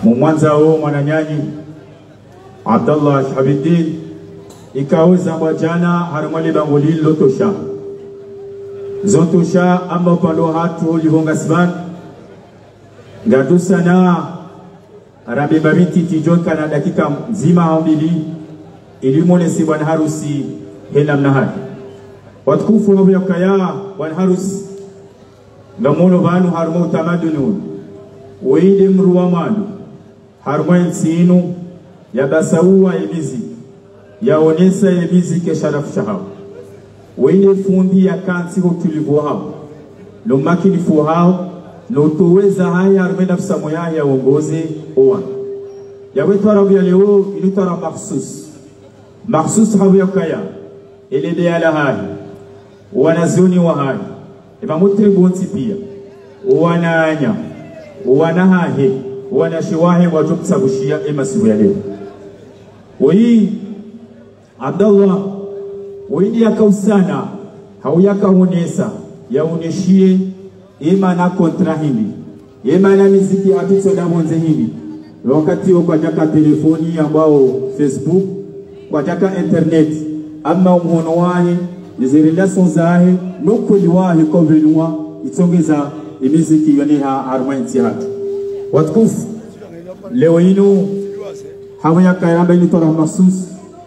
mumwanzao mwananyanyi Abdallah Shahabidin ikaweza mwajana harumali bangolili lotosha zotosha amba palo hatu ulihonga sivan ngadu sana Arabi babiti tijoka na dakika mzima hambili ilimone si bwana harusi hela mnahari watukufu habu ya kaya bwana harusi ngamono banu harumo utamadunun weide mruwa manu harumo nsinu ya basaua ibizi ya onesa ibizi ke sharafu shahabu weide fundi ya kansi hutulivu hao no makinifu hao no tuweza haya harumo nafsa moya ya uongozi owa ya wetu arabu ya leo ilitara maksus habu ya kaya ilide ya lahari wanazuni wa hai eba mutribunti pia wananya wanahahe wanashiwahe wajumsabushia ema siku ya leo wii Abdallah wii yaka usana hau yaka unesa ya uneshie ema na kontra hili ema na miziki hatuto na monze hili wakati kwa jaka telefoni ambao Facebook kwa jaka internet ama umuhono wahe izi relations zahe nukuli wahe kovenua itongeza imiziki yoneha harumenti hatu watukufu leo inu hawa ya kairamba ini tora masus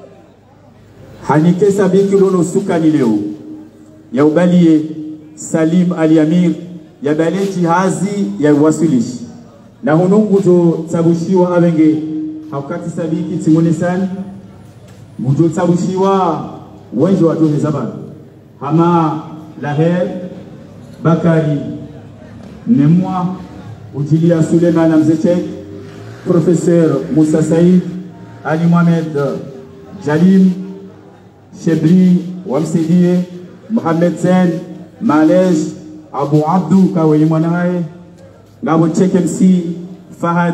hanikesa biki lono sukani leo ya ubalie Salim Al-Yamir ya baleti hazi ya wasilishi na hunungu jo tabushiwa abenge haukati sabiki timone sana mujo tabushiwa wenjo wajone zabani hama Laher Bakari Nemwa Ujilia Suleiman Mzechek Professeur Moussa Saïd Ali Mohamed Jalim Shebri Wamsidie Mohamed Zen Malej Abu Abdou Kawe Mwanae Ngabo Check MC Fahad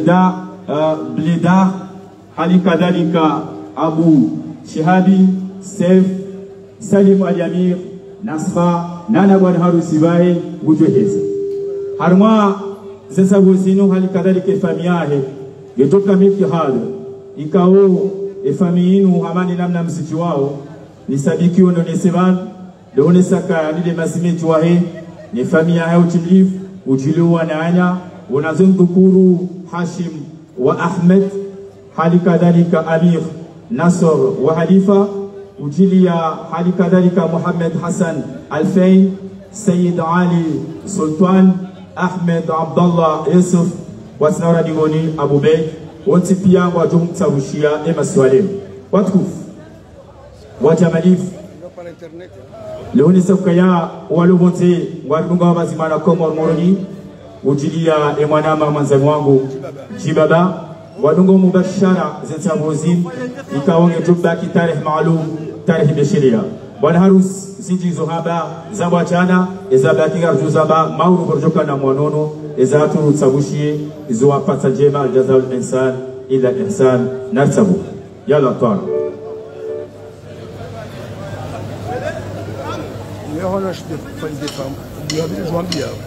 Bleda Hali kadhalika Abu Shihabi Sef Salim Al-Yamir Nasra Nana Bwana harusi bae gujweheza harma sasa wazinu hali kadhalika famiahe yetoka miki hali ikao efamiinu hamani namna msiti wao ni sadiki ono neseban leone saka nile masimeti wahe ni famia hao timlifu ujiluwa na anya unazundukuru Hashim wa Ahmed hali kadhalika Amir Nasr wa Halifa ujilia hali kadhalika Muhammad Hassan Alfay Sayyid Ali Sultan Ahmed Abdallah Yusuf wasinaura digoni Abu Bey wonti pia wajumu tabushia ema swalem watukufu wajamalifu leoni safkaya walubonte wadunga wazimana komor moroni ujilia emwanama manzani wangu Jibaba wadungo mubashara zetambozim ikaonge tubaki tarehe maalum tarehe beshiria bwana harus sinji zohaba zabwa chana ezabaki garju zaba mauru borjoka na mwanono ezatu tsabushie izwa pata jema aljazal insan ila ihsan nartabu yalla tar ya hola je fais des femmes il y avait des gens bien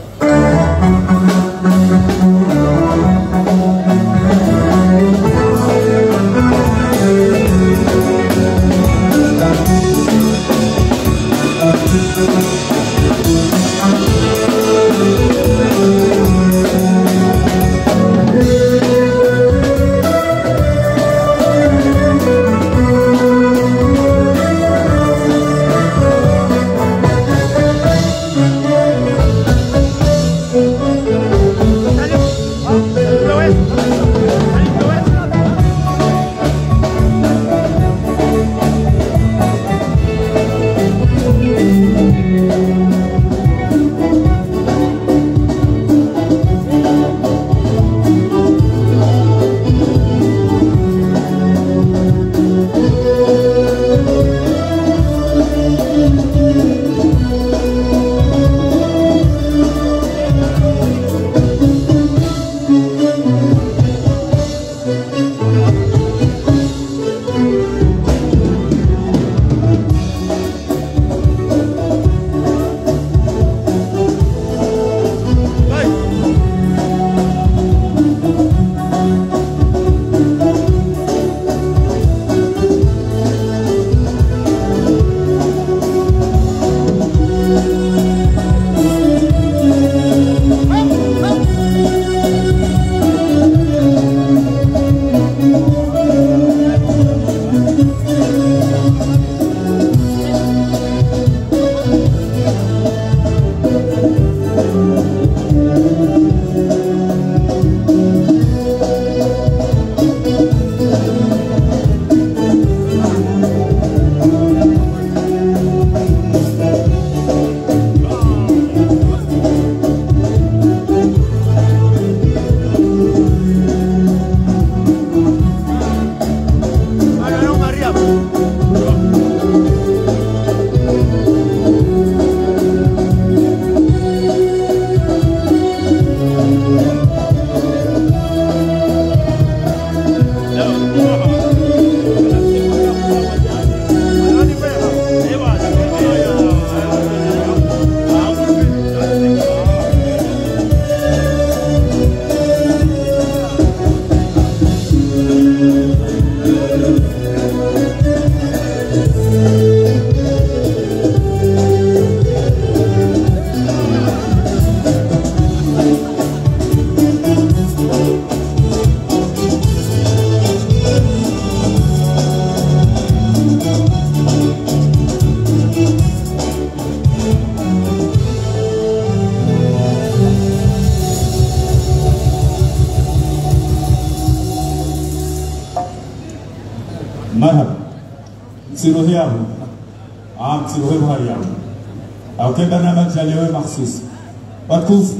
Marhaba. Msirohe yao. Msirohe buhari yao. Auke barnamaj jalewe makhsus. Watufu.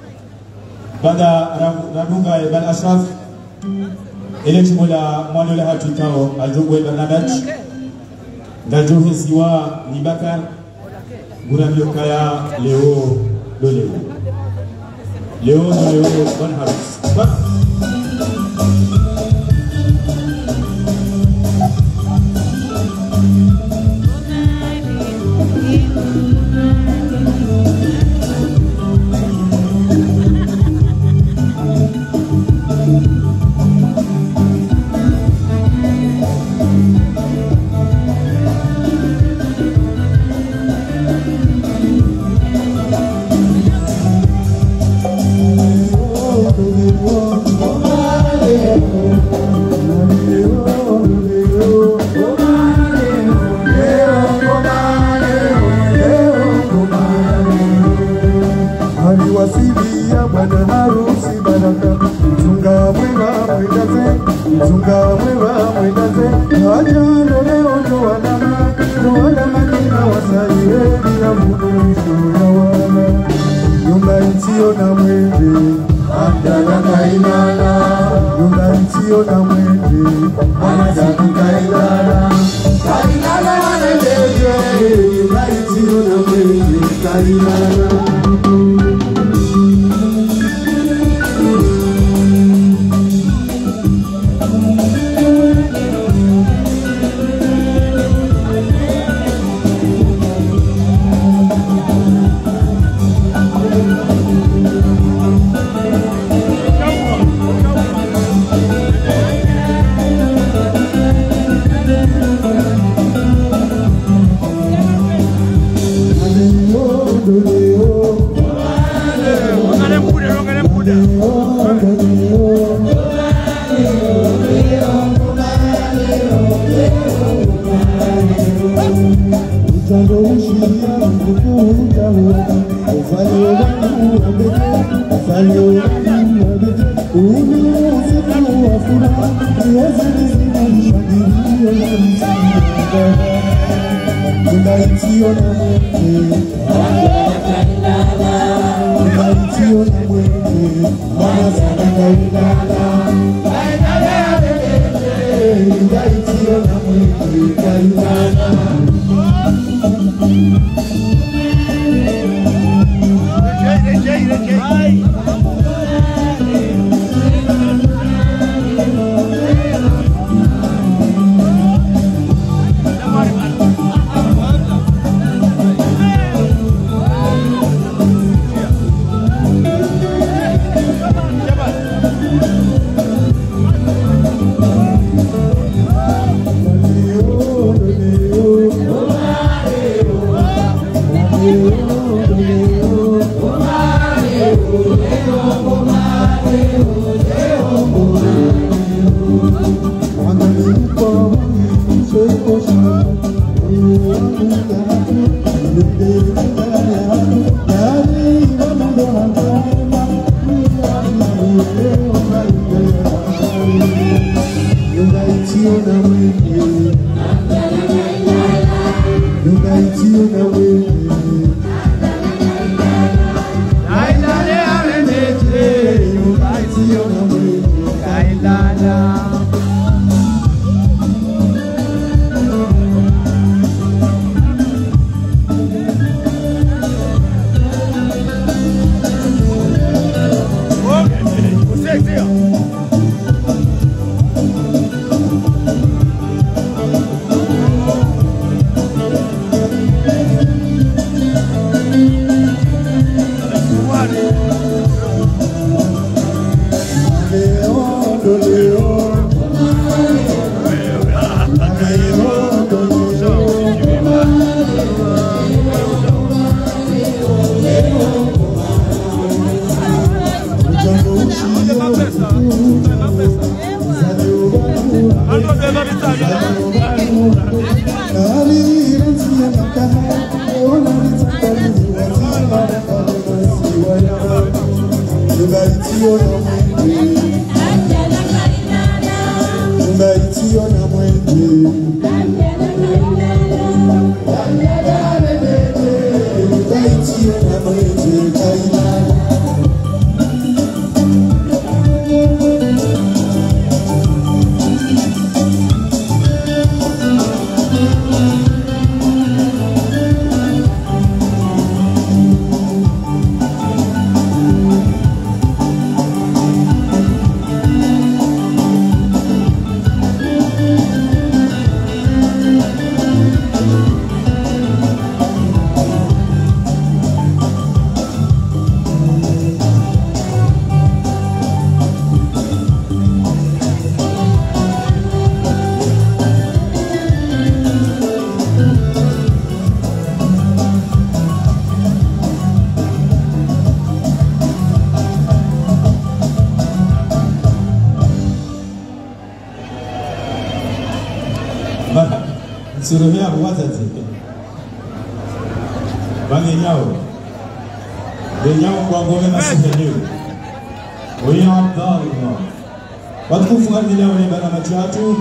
Bada radunga bal ashraf. Eleti mola mwano la hatu kao aljungwe barnamaj. Dajuhe siwa Nibakar. Guramio kaya leo loleo. Leo bon harus. Unaitiona mwenge Suruhia wazazi. Bangi nyao. Benyao kwa ngome masihenyewe. Oya Abdallah. Watukufu hadi leo ni bana machatu.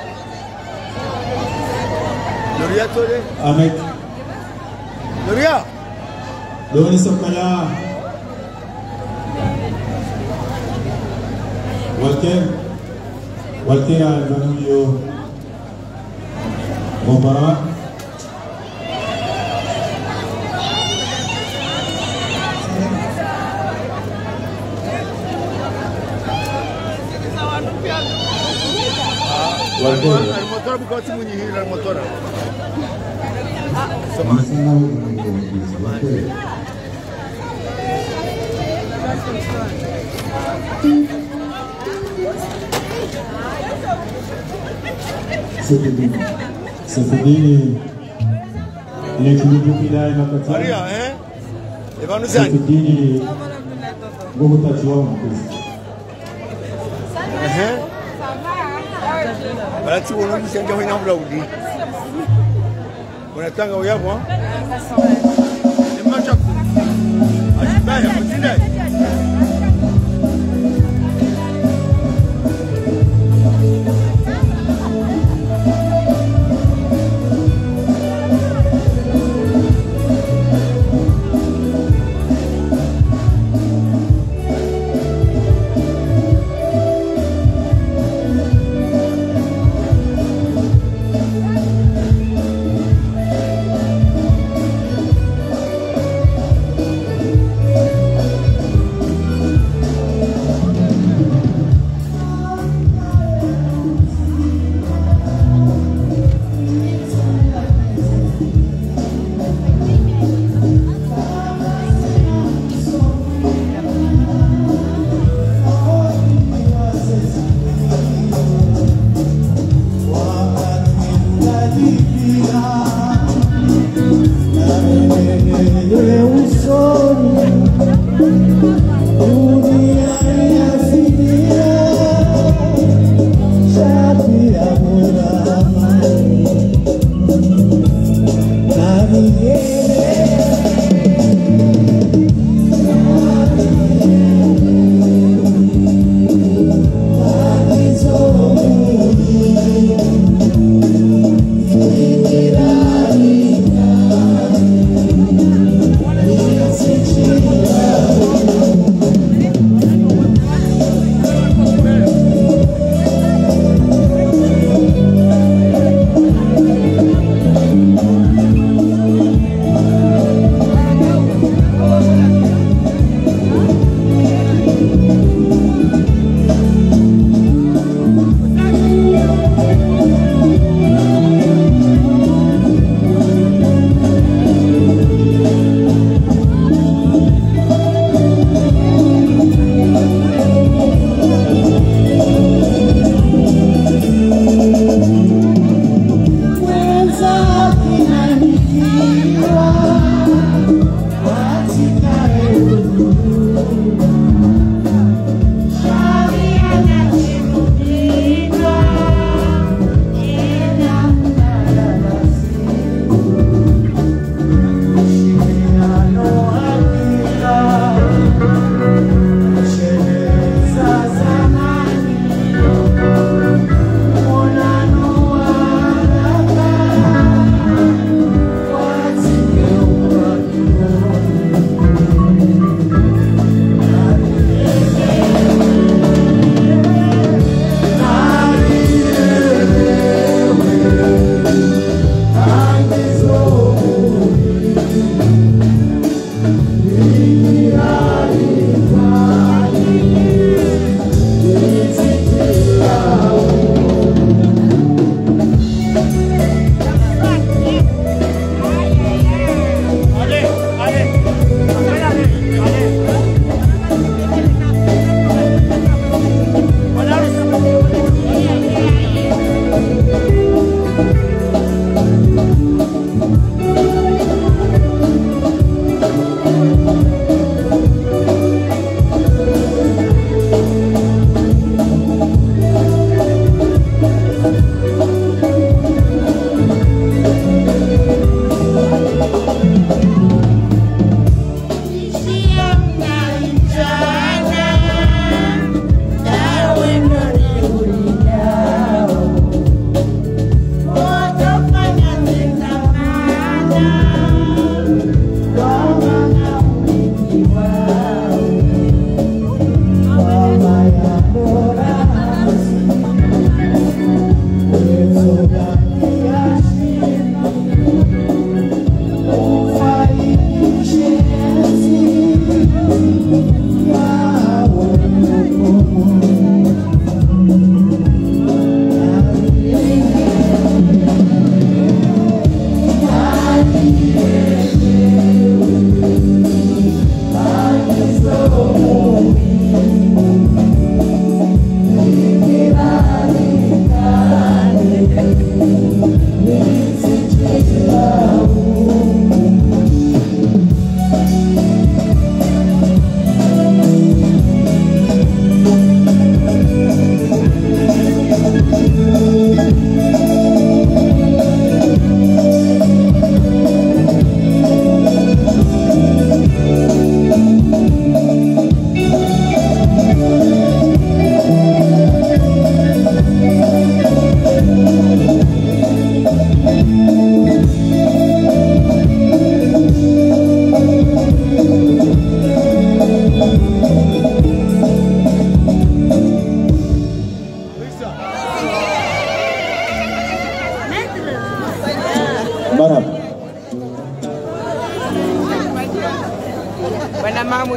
Nuria tole. Amek. Nuria. Doni sokala. Walker al-Manuyo Mubarak الموتور بكوتي من يهيل الموتور Sefedini ile kilipopila makata. Maria Evanu Zani. Sefedini gogo tatuwa mkuzi. Balati wono nisanga hina mlaudi. Unatanga uyapo? Ni machaku. Ajibaya kutindai.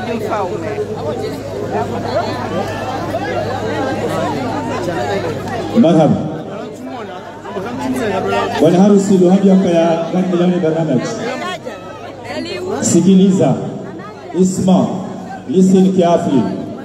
mji mfalme. Marhaba. Bwana harusi Luhaji Wakaya Gandilani Barnamaj. Sikiliza. Isma. Listen carefully.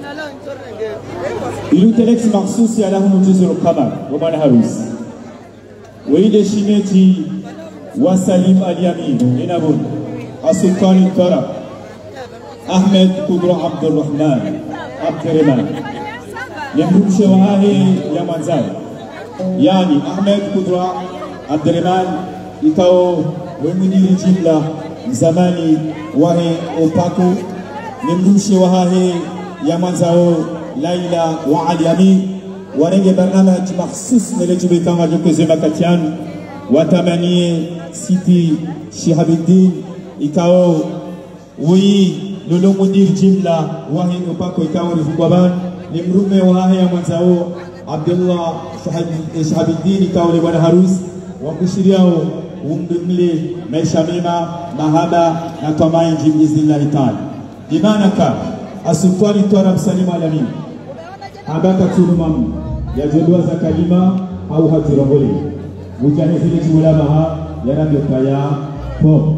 Iluteleks maksusi ala humu juzul qamar wa bwana harusi. Weide shimeti wa Salim al-Yamin inabun. Asultani Tara. Ahmed Kudra Abdurrahman Abdurrahman. Yamrumshe wahahi ya manzai. Yani Ahmed Kudra Abdurrahman ikao wemudiri jimla zamani wahe opako nimrumshe wahahi ya manzao Laila wa Al-Yamin warenge barnamaj makhsus nilejibika wajokoze makatian watamanie siti Shihabuddin ikao wi lolo mudir jimla wahi opako ikao rifugwaban nimrume wahahi ya manzao Abdullah Shihabuddin ikao le bwana harusi wakushiriao umdumle maisha mema mahaba na tamai biiznillah ta'ala imanaka asultani Tara Salim al-Yamin abaka turumam ya jadwa za kalima au hatirongole mujane zile jumla maha yanavyo kaya po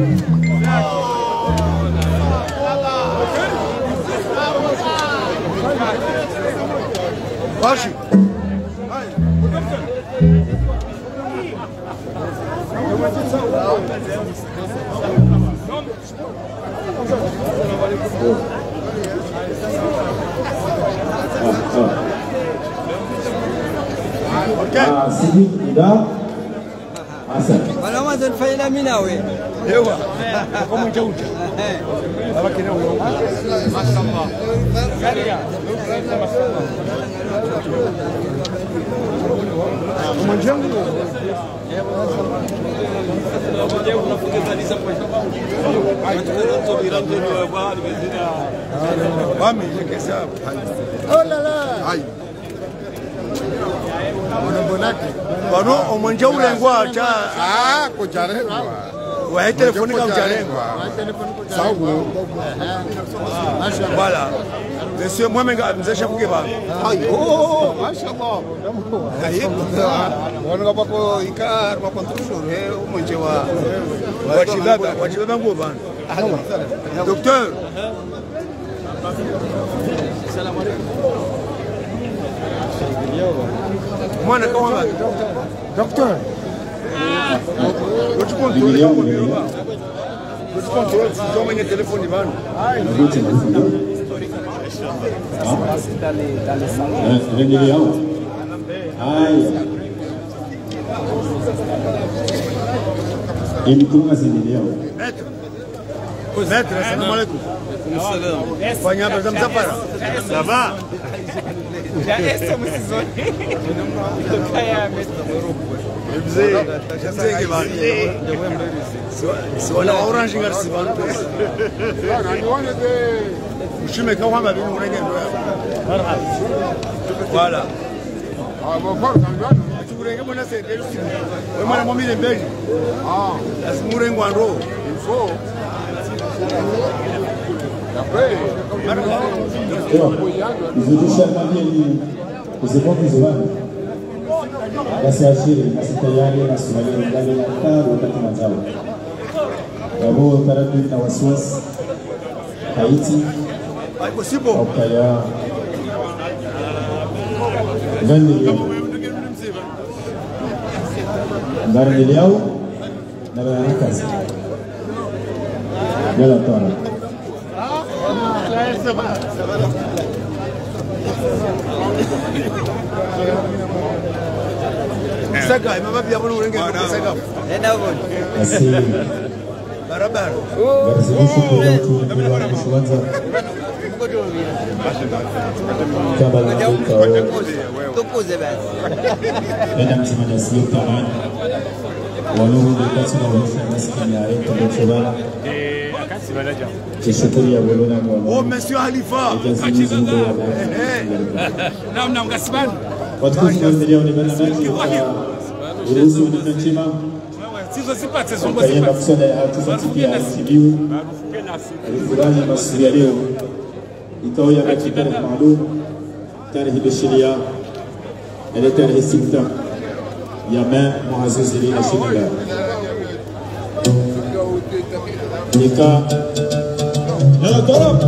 Bashi. Sidi Ida Hasan. Wala madon faila minawi. Ewa. Kama njauta. Lakini huyo. Mashallah. Kama njauta. Vami, oh là là. Aïe. Bano omwenje ulengwa cha kujarengwa. Wa telefoni ka kujarengwa. Sawa. Voilà. Monsieur moi menga mzesha kugeba. Oh, mashallah. Wana bako ikar ma control he omwenje wa wachibaba ngo bana. Docteur. Salam alaikum. Mwana kama docteur. What you control? What you control? Don't make a telephone divan. Maître, assalamu alaikum. Fanya bazam safara. Ça va? Já essa musizoni. Kaya mzee que vai. Se olha orange ngarsi bana. Nione de ushime kwa mama bini unenge. Voilà. Ah bon kwa tukurenge mona se delu. Wewe mwana momile mbele. Ah, asimurengo ando. Info. Izidisha mali usipoki zuwani basi ashiri asitayari na swali ndani ya kitabu wakati mazao yabo tarabi na waswas Haiti okaya ngani yao na barakazi yala tara Saga, mama pia bwana urenge saga. Enda bon. Asi Barabara. Garzi kushukuru kwa kushwanza. Kabla ya Tukuze basi. Enda msimani sio tamani. Walio wakati na wafanya maskini ya yetu kwa chobala. Kishukuru ya bolona kwa. Oh monsieur Khalifa. Naam Gasibani. Watukufu wa milioni bana maji. Uruhusu unachima. Sizo sipate zongo sipate. Kayenda kusonda ya tuzatikia sibiu. Alifurahi masuala leo. Ikawa ya katika maalum. Tarehe 20 ile tarehe 6 ya Mai Muazzez ile shirika. Nika na tarab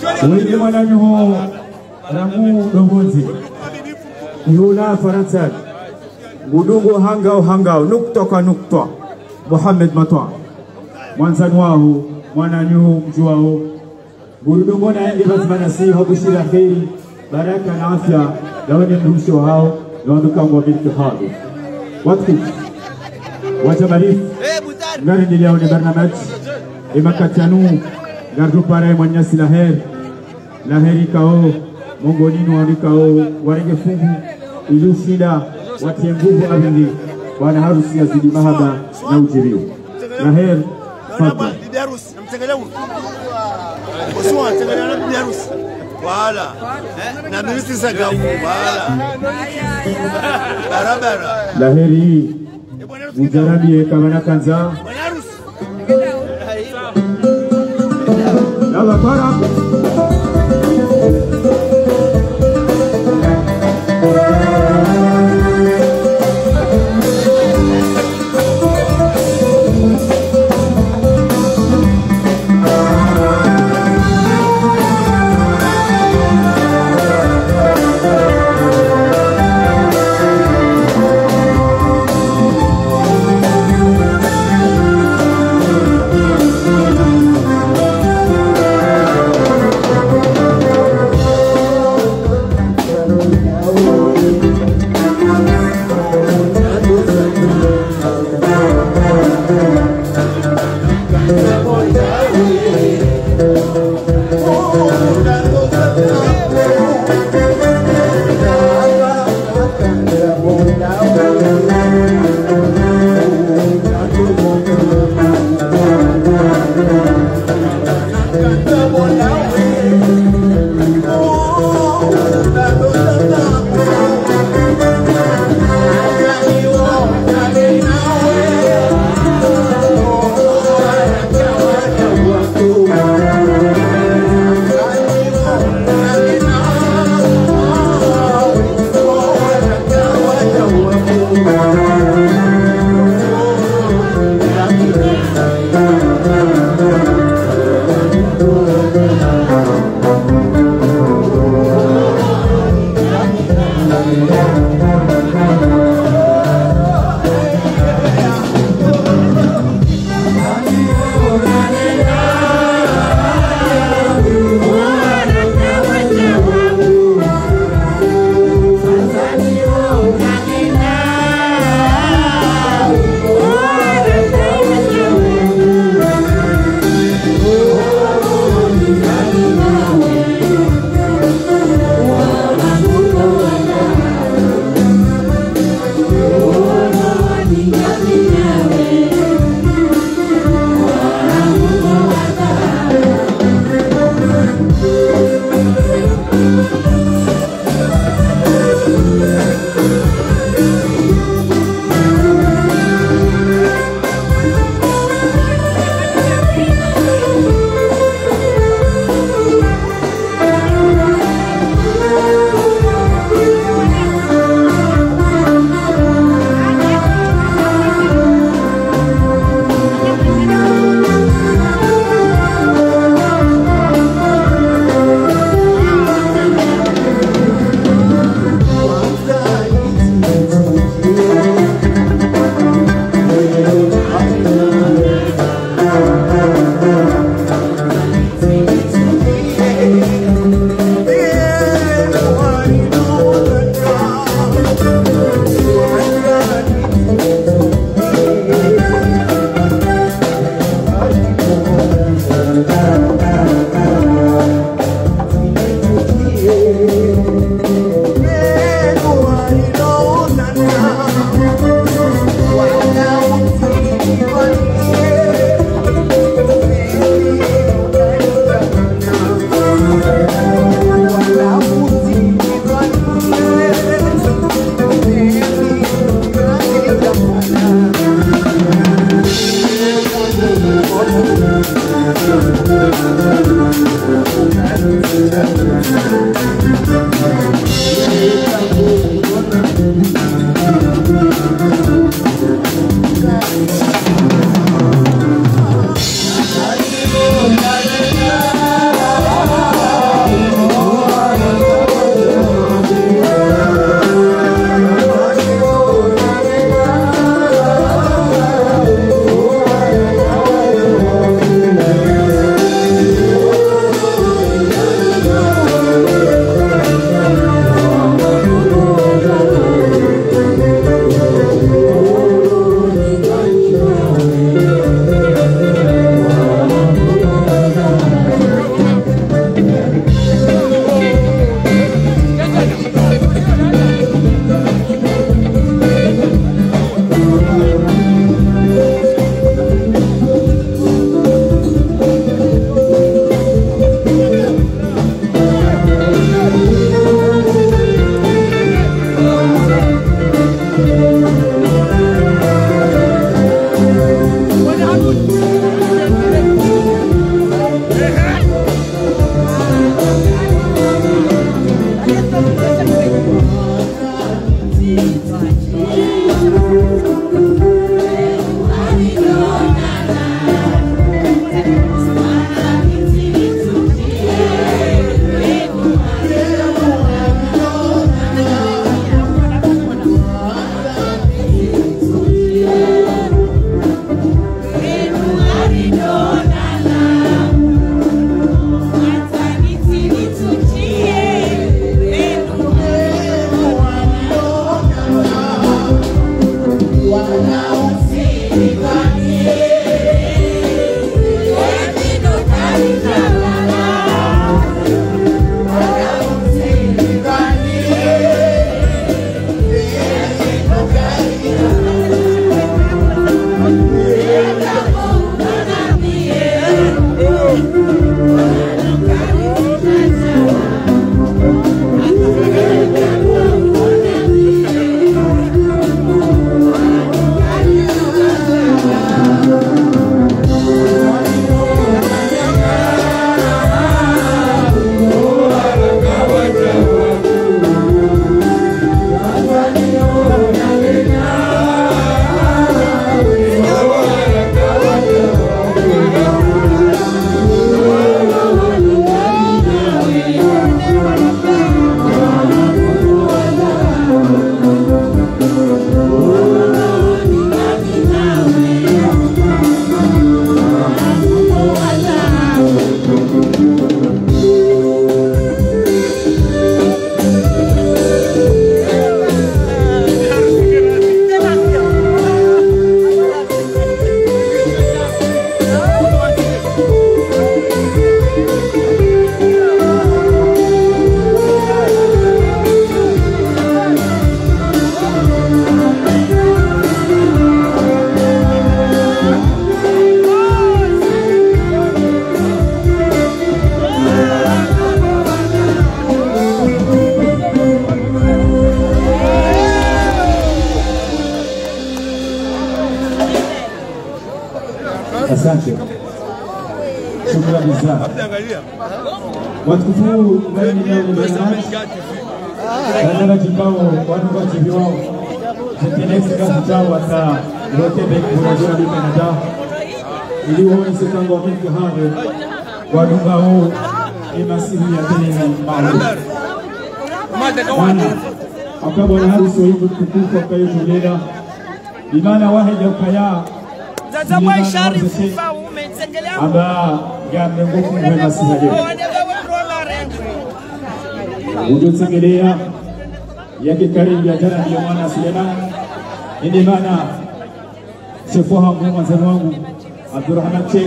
Wewe mwana nyo ramu dongozi. Yula Faransa. Mudungu hangao nukta kwa nukta. Mohamed Matwa. Mwanzani wao mwana nyo mjuao. Mudungu na ibazimana si habushira kheri. Baraka na afya. Lawani mrusho hao. Lawani kama wabiriki hadu. Wakti. Wajamarif. Ngari niliao ni barnamaj. Imakatianu. Gardu para mwanyasi laheri kao. Mongolini wanikao. Warenge fungu. Ilu shida. Watie nguvu abindi. Wana harusi ya zidi mahaba na ujirio. Laheri. Fadla. Voilà. Na ministre Sagamu. Voilà. Barabara. Laheri. Mujarabi kamana kanza. Yalla para. Asante. Shukrani sana. Watukufu ndani ya Canada kikao watu wa TV wao. Tenex kazi chao hata wote beki wa Canada. Ili wao sikango mingi hapo. Wadunga hao imasimu ya tena maarufu. Akabona harusi hiyo tukufu kwa hiyo tuleda. Imana wahida ukaya. Zazamai sharifu fa umetsengelea. Aba gambe ngufu na sihaje. Ujutsengelea yake karibu ya jana ndio mwana Suleiman. Ni maana shefu wangu mwanzo wangu Abdurrahman Sheikh.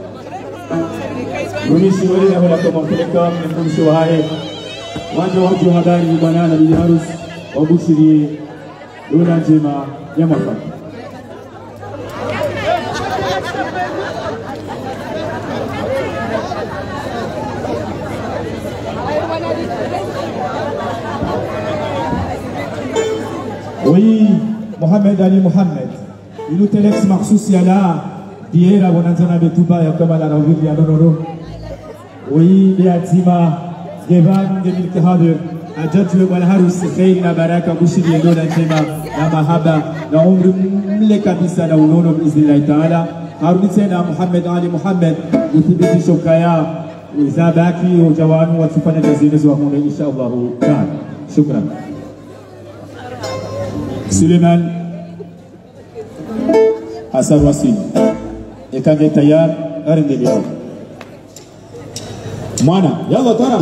Rumishi wale wala kama peleka mkurushi wa haye. Wanja watu habari bwana na bibi harusi wabushirie dona njema ya mwaka. Oui, Mohamed Ali Mohamed. Il nous téléx Marsus Yala, Diera Bonanzana Betuba, Yakamala Ravili Adono. Oui, Beatima, Devan, Demil Kahadir, Ajatu Walharus, Khair, Baraka, Bushiri, Dona Tema, Namahaba, Naum Lekabisa, Nauno, Israel Ta'ala, Harutena, Mohamed Ali Mohamed, Utibiti Shokaya, Zabaki, Ujawanu, Watufana Jazines, Wahune, Inshallah, Khan. Shukran. Suleiman Hassan Wasil ekage tayar arendelea mwana yalla tara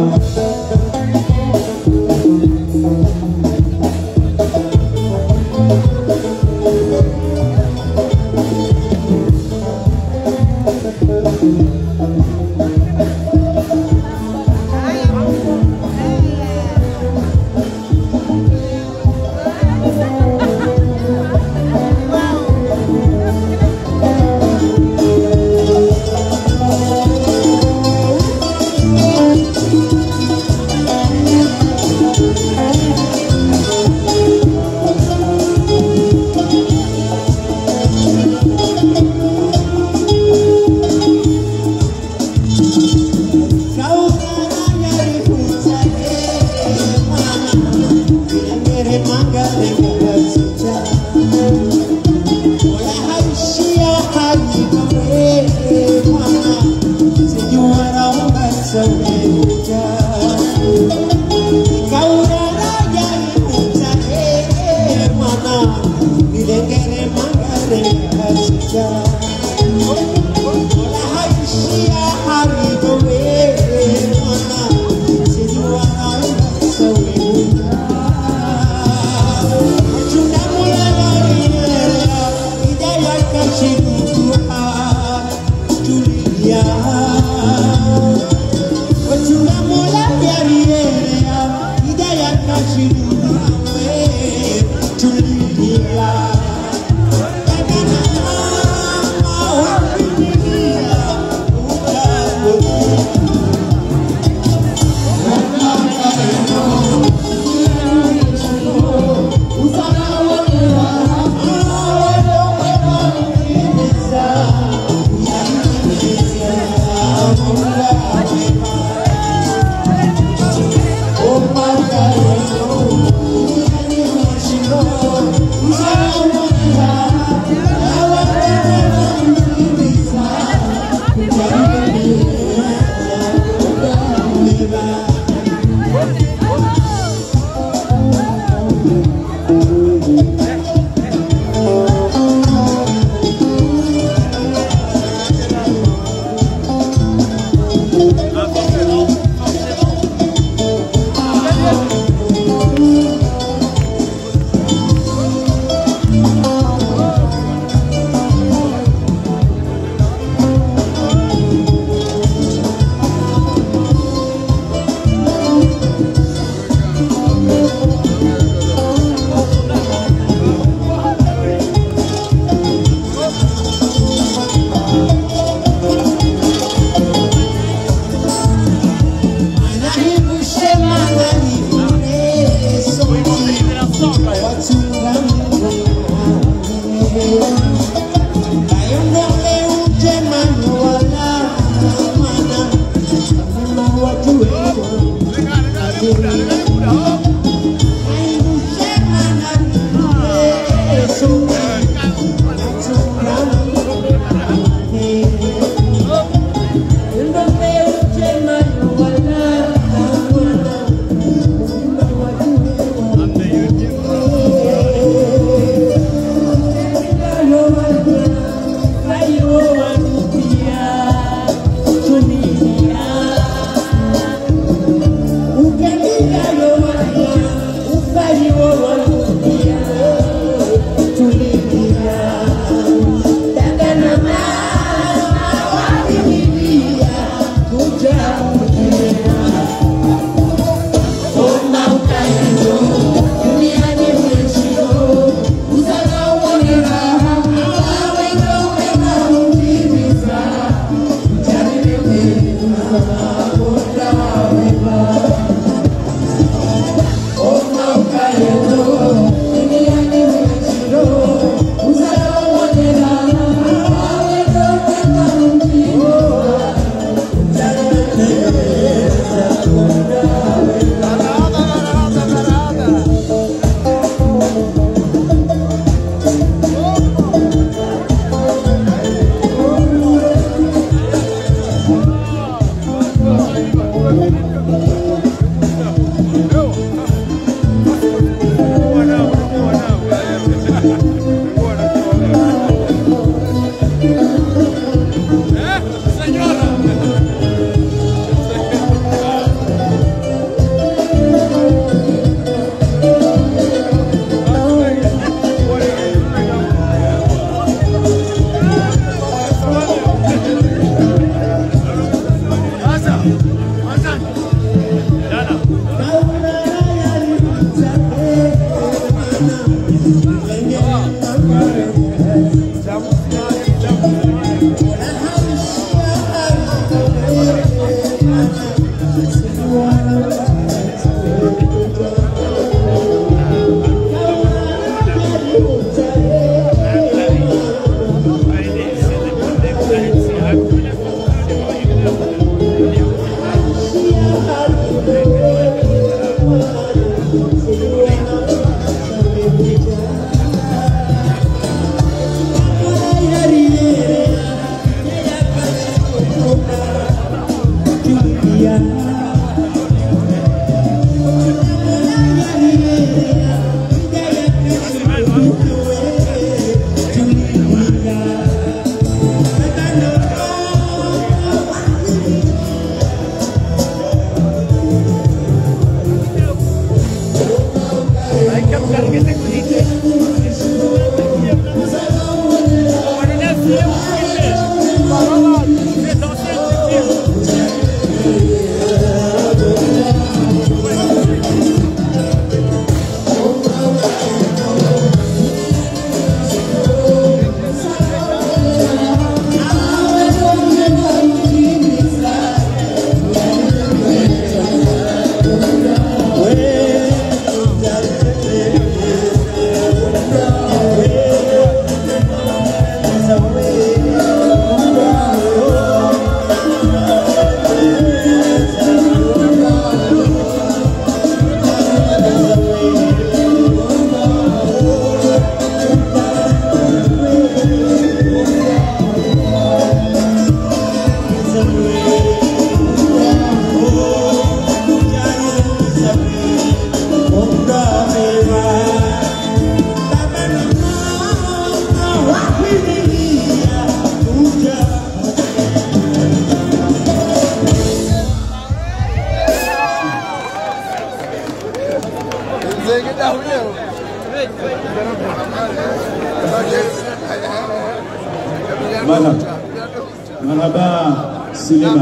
Marhaba Suleiman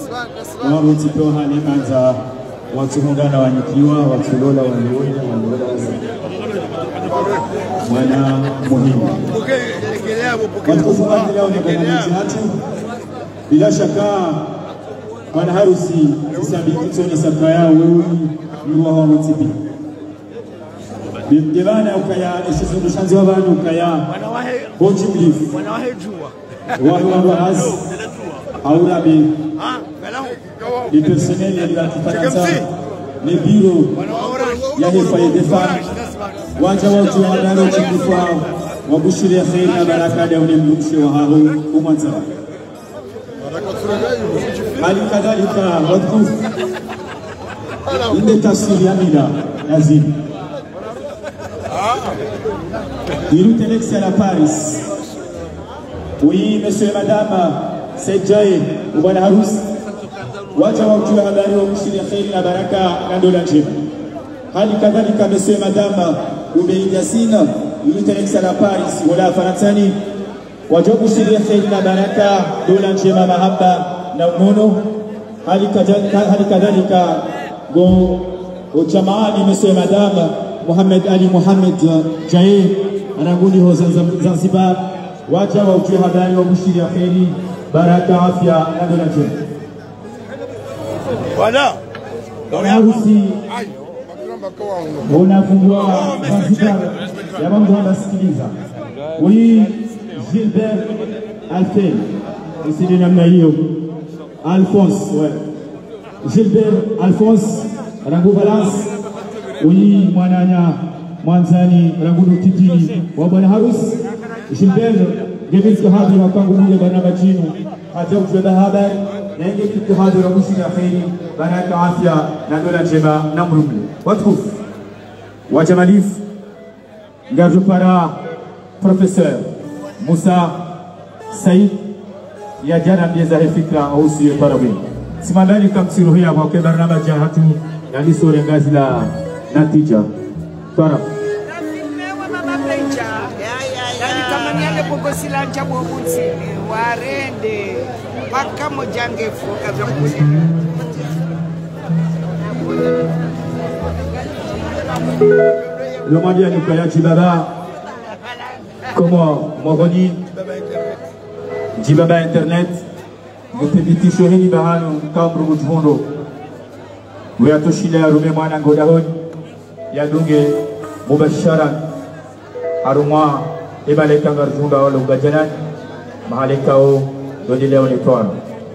wawutipewa hali manza watuhungana wanyikiwa watulola waniwele mwana muhimu watukufu leo ni kanamizi hatu bila shaka wana harusi isambikitoni safra yao wewe yuwa wawutipi Devana ukaya esizundu shanzi wabani ukaya Boji mlifu Wahi wabahaz Aurabi Les personnels de la Tifanasa Les bureaux Yahe Faye Defa Wanja watu wanalo chikifwa Wabushiri ya kheri na baraka ya ule mlumshi wa haru Umanza Hali kadhalika watukufu Inde tafsiri ya mila Yazini Il est à Paris. Oui, monsieur et madame, c'est Jaye, ou bon Harous. Wacha wa kutua habari wa mshiri kheri na baraka kando la njema. Hali kadhalika monsieur et madame, Ubei Yassine, il est à Paris, wala Faransani. Wacha mshiri kheri na baraka dola njema mahaba na umono. Hali kadhalika go ujamaani monsieur et madame Mohamed Ali Mohamed Jaye anaguni ho Zanzibar wacha wa uchi habari wa mshiri ya kheri baraka afya na dola njema Voilà harusi unafungua Zanzibar ya mambo wanasikiliza oui Gilbert Alfel isidi namna hiyo Alphonse ouais Gilbert Alphonse rangu balance oui mwananya mwanzani rangudu titini wa bwana harusi Gilbert Gebil Tuhadi wa kwangu mule barnaba chinu hata kujua habari na inge Tuhadi wa mshiri ya kheri baraka afya na dola njema na mrumle watukufu wajamalif ngarjo para professeur Musa Said ya jana bieza fikra au siyo parawe simandani kamsiruhia kwa ke barnaba jahatu na lisore ngazi la natija para warende paka mojange fuka le mandia Nikaya Djibaba comment Moroni Djibaba internet Mutebiti Shohini Bahano Kamru Mujmondo Weyatoshila rume mwana ngodahoni yadunge mubashara arumwa ibaleka ngarjunda wala ugajanan mahalekao dodile onetwano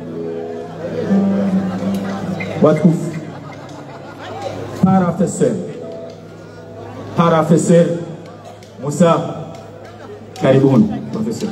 watkuf Professeur Musa karibuni professeur.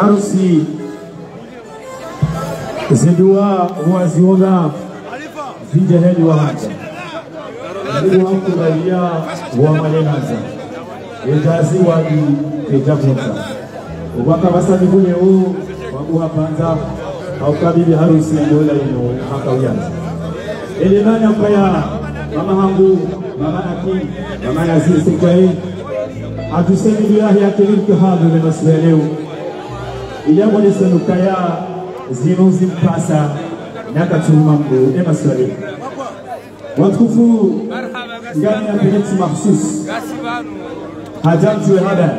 harusi zidua waziona zijeheli wa hata zidua kubalia wa malenaza ejazi wadi ejapunza ubaka basani kule huu wabuha panza au kabili harusi ndola ino haka uyanza elemana kaya mama hangu mama aki mama nazir sekwae atusemi lillahi akiliki hadu le masweleu iliamo lisanu kaya zino zimpasa nakatuma mbo ema sweleu watukufu ngani ya peneti mahsus hajamtu hada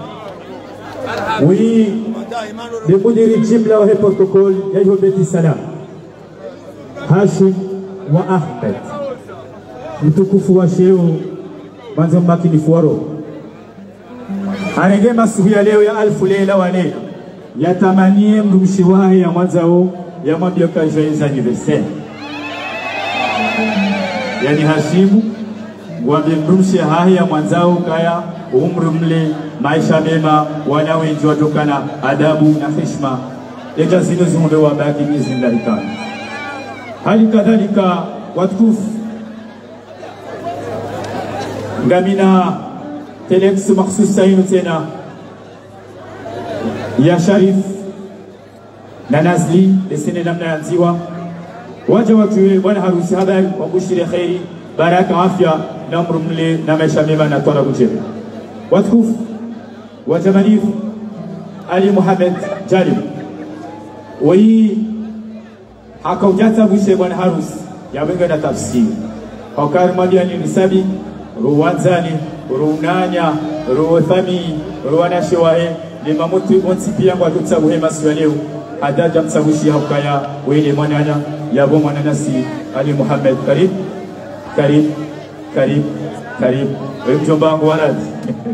oui le mudiri jimla wa protocole ya beti salam Hashim wa Ahmed mtukufu wa sheo manzo makini fuaro arengema siku ya leo ya alfu leila wa leila yatamanie mrushi wahe ya mwanzao ya mwambia kwa joyeux anniversaire yani Hashimu mwambia mrushi hahe ya mwanzao kaya umrumle maisha mema wana wengi watokana adabu na heshima eka zile zumbe wabaki nizindarikana hali kadhalika watukufu ngamina telex makhsus sainu tena ya Sharif na Nazli lesene namna ya nziwa waja watuwe bwana harusi habari wa bushire khairi baraka afya na mrumle na maisha mema na tola kujema watukufu wajamalifu Ali Muhammad Jalib wai akaujata bushe bwana harusi ya wenga na tafsiri wakari mwadia ni nisabi ruwanzani runanya ruthami ruwanashewahe ni mamutu onsipia kwa tutsabu hema siwaleo adaja msabushi haukaya wele mwanana yabo mwananasi Ali Muhammad Karib Karib Karib Karib mjomba wangu waladi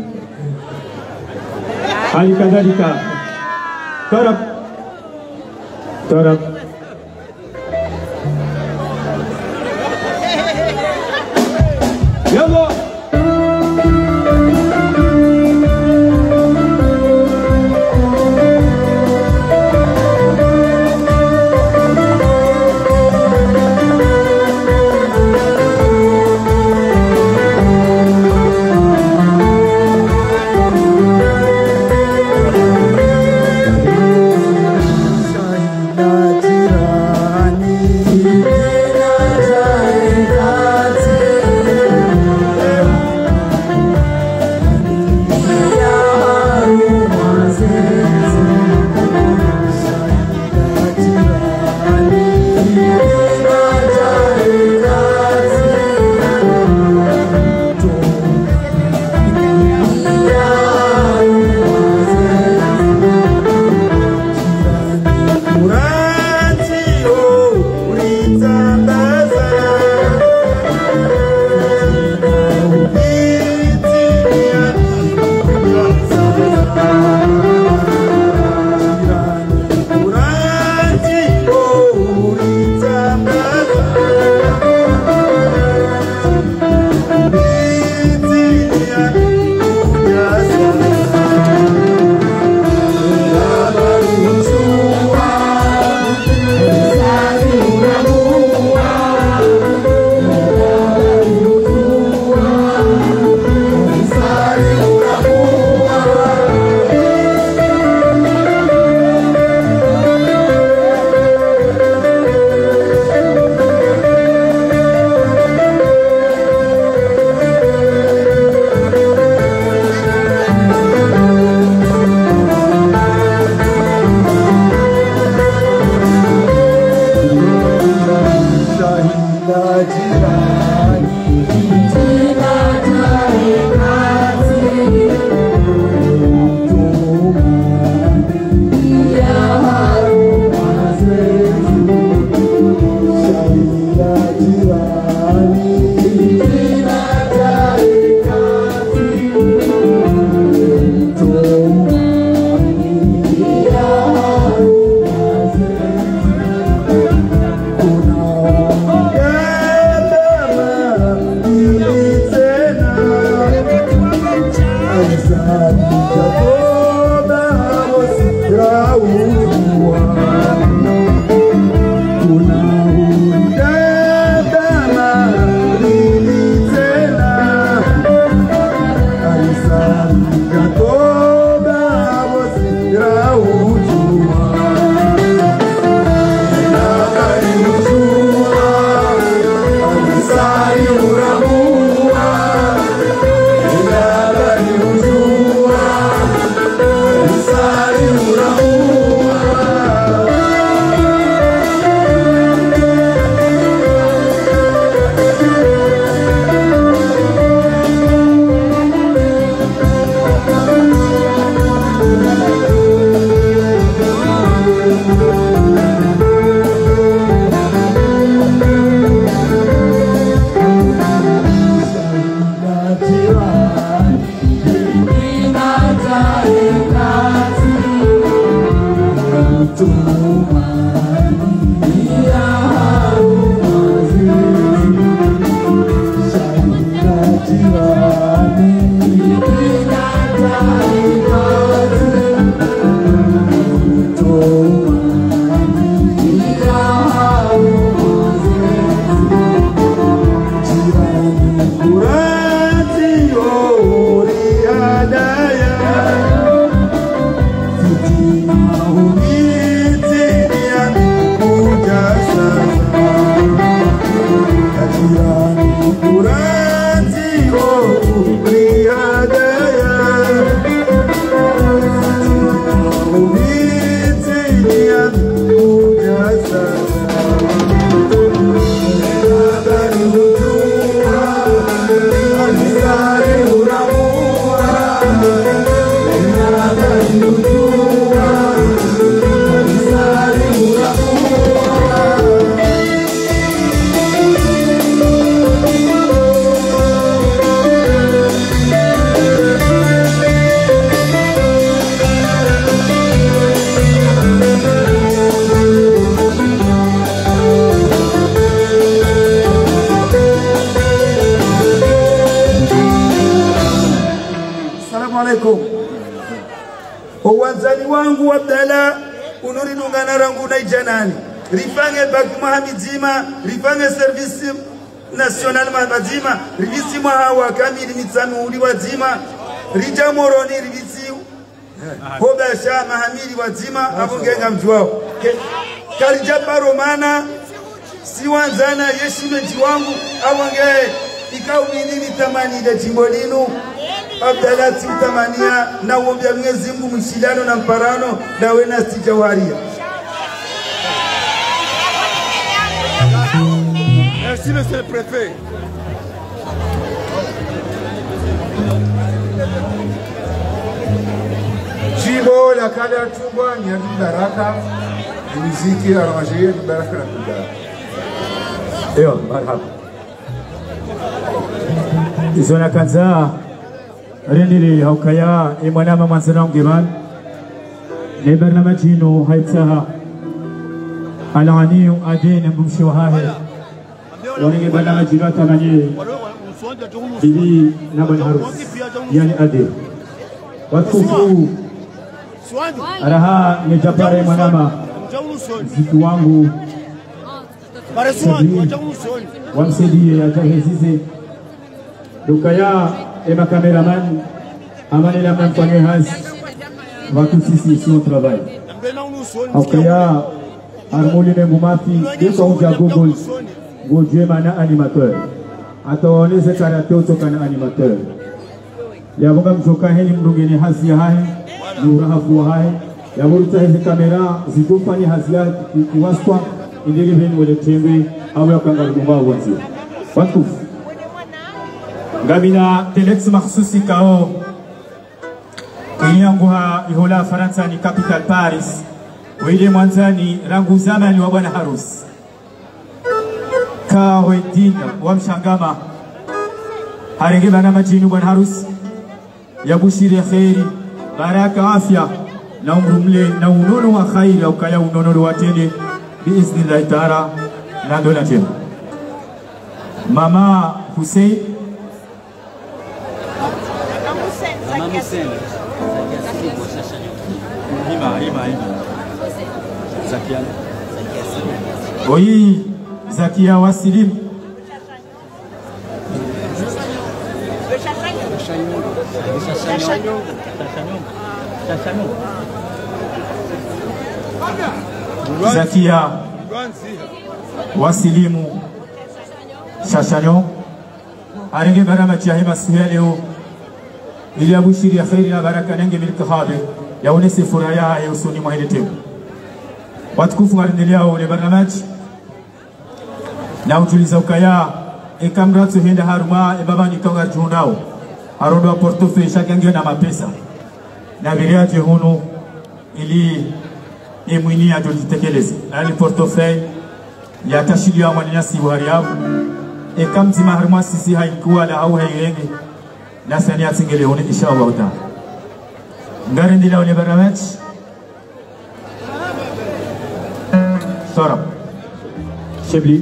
hali kadhalika Tarab Tarab yalla wangu Abdalla unuri dungana rangu na ijanani rifange baki mahamizima rifange service national mazima rivisi mwahawa kamili mitsami uli wazima rija moroni rivisi hobasha mahamili wazima abungenga mjuwao karija paromana siwanzana yeshime jiwangu abunge ikaumini nitamanile jimbo linu Abdalla tiutamania na uombea Mwenyezi Mungu mshilano na mparano na wena stijawaria. Merci monsieur le préfet. Jimbo la kada chumba ni ya baraka, muziki arrangé ni baraka na kuda. Eyo, marhaba. Izona kanza rendili haukaya imwanama manzana ungiman ni barnamajino haitsaha alaniyu adene mbumshi wahahe wani barnamajino atamanye bibi naban harus yani ade watufu araha ni japare mwanama ziku wangu wamsedie ajahezize dukaya ema cameraman amane la même famille has va tout ici sur le travail aukaya harmoni ne mumafi deko unja google godje mana animateur ataoneze karate utokana animateur yabonga mjoka heni mdungeni hasi hahe nurahafu hahe yaburuta hizi kamera zigufani hazia kiwaswa indiri veni wale tembe au yakangalugumba wanzi watu Gabina telex makhsusi kao Kinyanguha ihola Faransa ni capital Paris Wile mwanzani rangu zamani wa bwana harusi Kawe dina wa mshangama Harenge bana majini bwana harusi Yabushiri khairi baraka afya na umrumle na unono wa khairi au kaya unono wa tende biiznillah taala na dola tena Mama Hussein Zakia. Oui, Zakia Wasilim. Zakia Wasilimu Shashanyo. Arenge barama chahima leo. Ili abushiri ya khairi na baraka nenge milki khabe yaonese furaha ya usuni mwa ile temu watukufu warendelea ule barnamaji na utuliza ukaya ekamratu henda haruma baba nikonga junao arodo portofeuille shakangio na mapesa na viliaje huno ili emwini ajolitekeleze ali portofeuille ya tashili ya mwananyasi wa riabu ekamzima haruma sisi haikuwa la au hairenge na sania tingele hone inshallah taala ngarendila ule barnamaji Sarap Shebli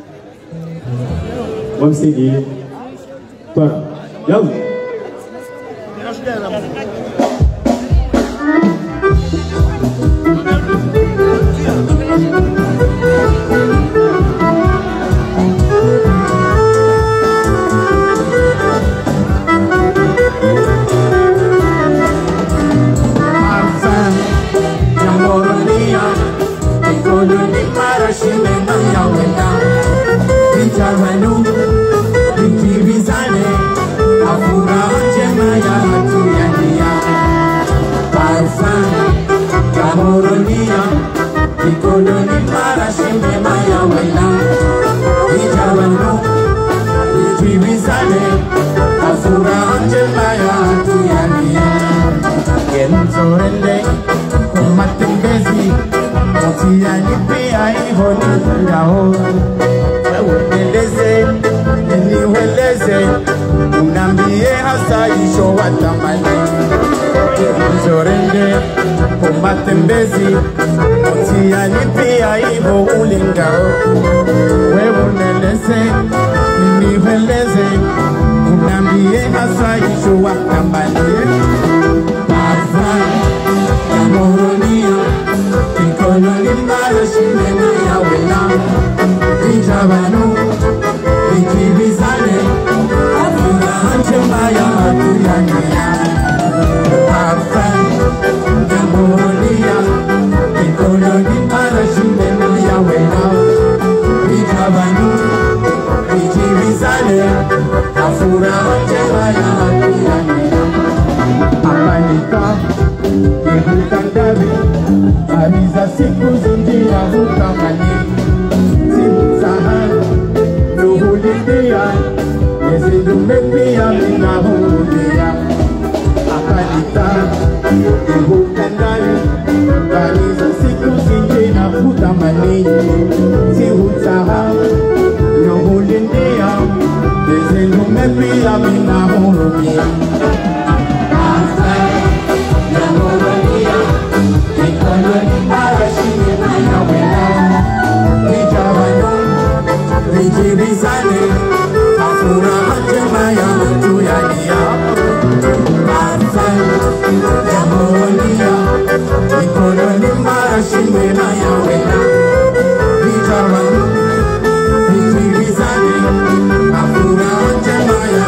Wamsidi Sarap Yalla unambie hasa isho watamani Zorende kumatembezi Mutiani pia iho ulingao Wewe uneleze Niniweleze Unambie hasa isho watamani Parfum Amoro Ijabanu, Ijibizane, Afuna Anchemaya Matuyania, Afan, Jamonia, Ikoloni Arashinde Yawena, Ijabanu, Ijibizane, Afuna Anchemaya Matuyania, Apanika, Yehukandabi, Ariza siku zinjira hukamani, Simsahan, Nuhulidia, Yezidumepia minahulia, Apanika, Yehukandabi, Ariza siku zinjira hukamani, Simsahan, Nuhulidia, Yezidumepia minahulia. Ijibizane, Afuna Anchemaya Matuyania, Afan, Jamonia, Ikoloni Marashime Mayawena, Ijabanu, Ijibizane, Afuna Anchemaya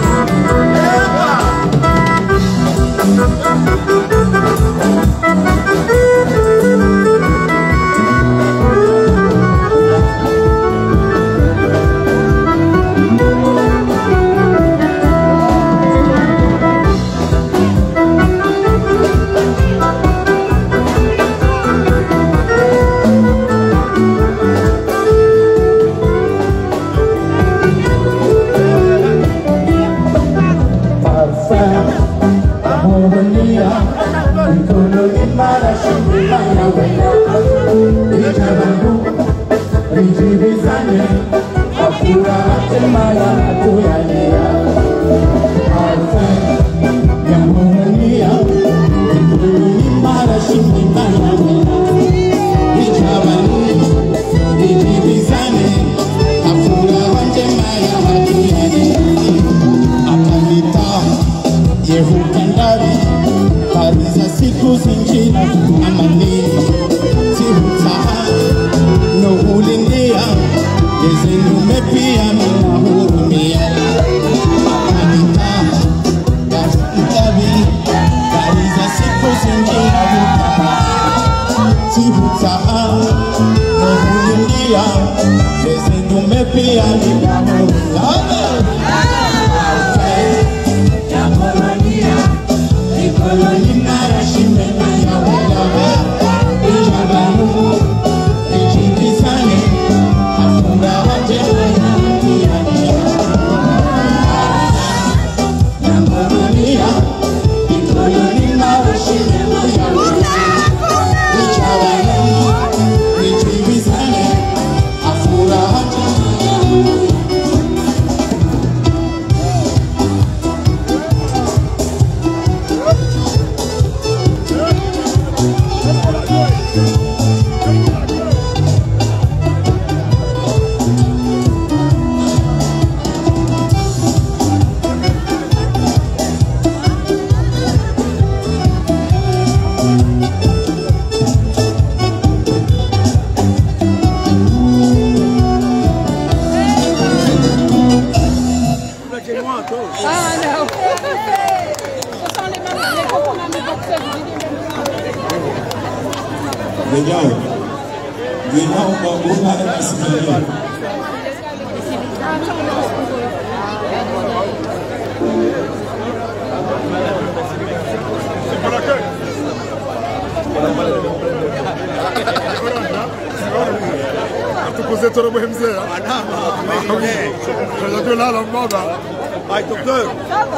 Ai, docteur.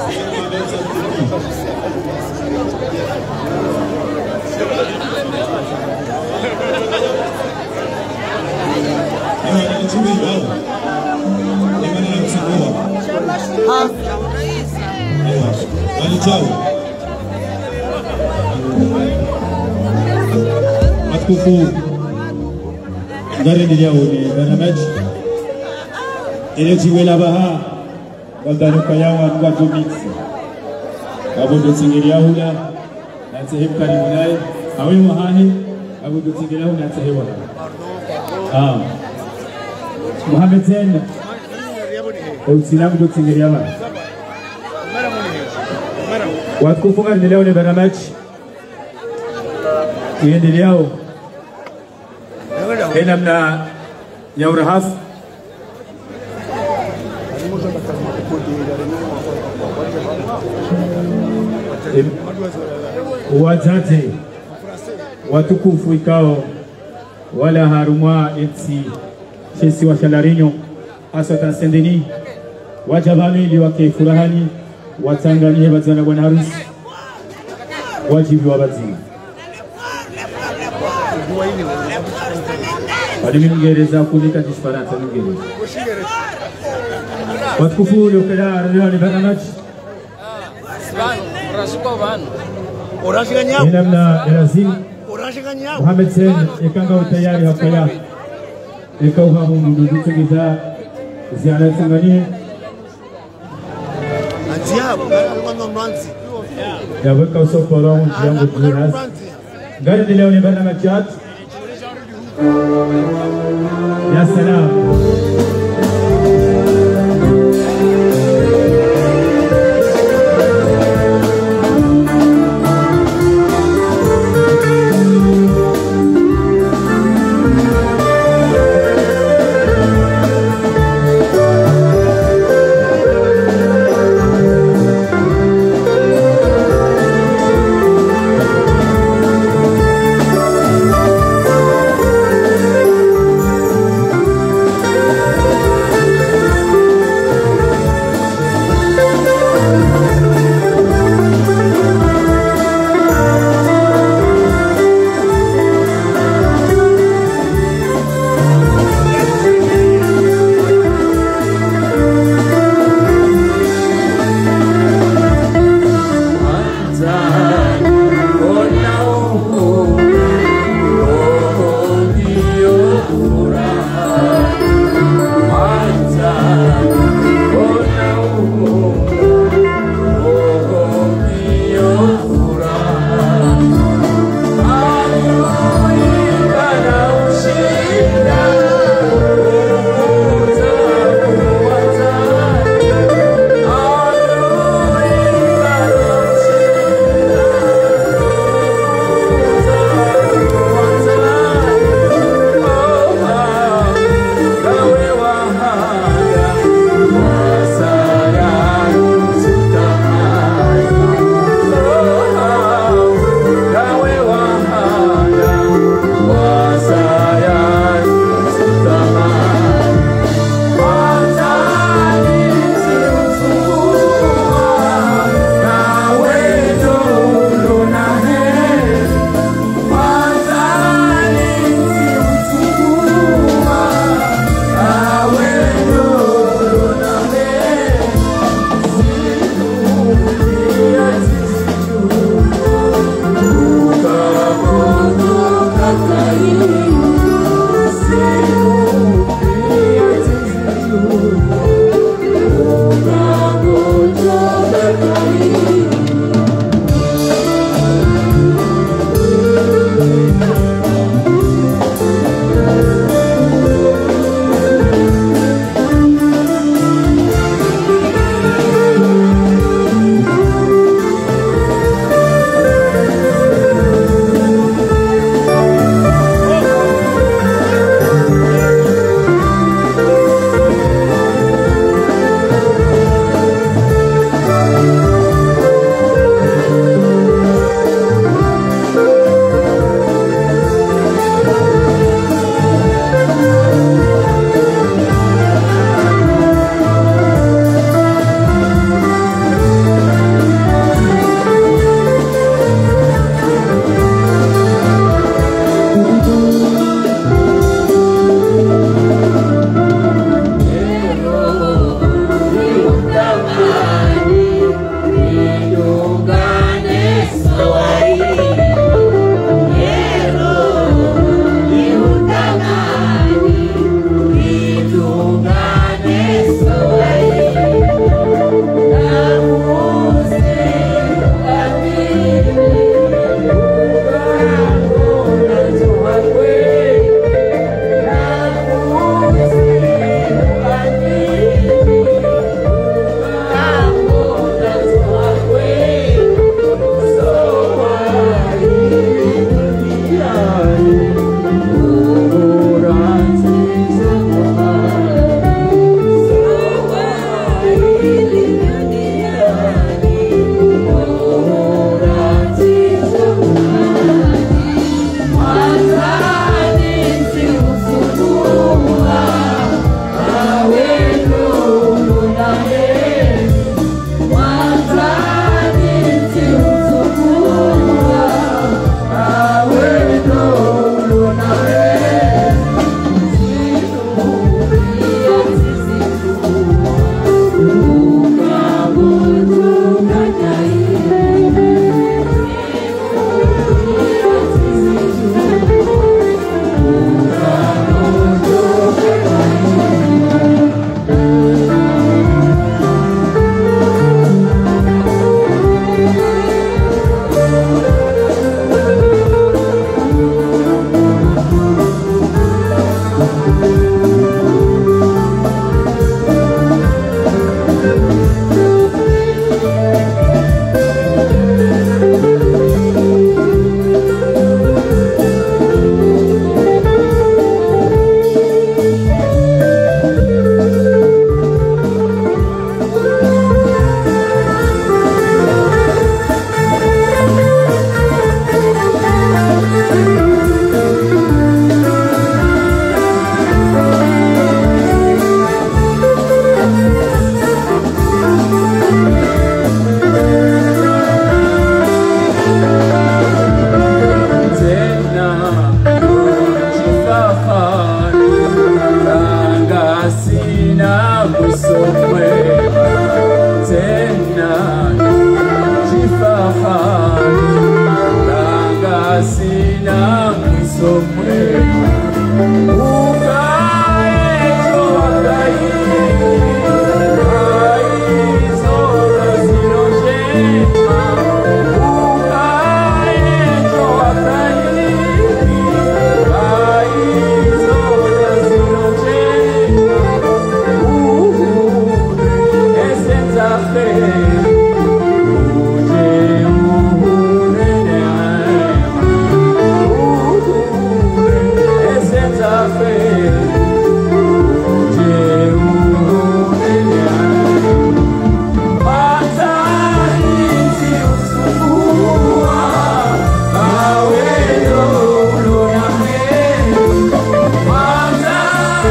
Matukufu ndani ya barnamij ile jiwela baha wadanuka yawa ngatu mix abudu singiria hula na sehemu karibu naye awe mahahi abudu singiria hula na sehemu Mohamed Zen Uislamu ndio kusingizia bana. Watukufu endelea ni barnamij iendeleao namna ya urahaf watate watukufu ikao wala harumwa etsi chesi wa Shalarinyo hasa Tansendeni wajabamili wake furahani watanganie bazana bwana harusi wajibu wa bazima wali Mwingereza kunika Kifaransa Mwingereza watukufu leo kila leo ni barnamij namna Razin Mohamed Sen ikanga utayari hapa ikao hapo mundu kugiza ziara tanganie ya weka usoporo yangu jiras gari de leo ni barnamij ya salam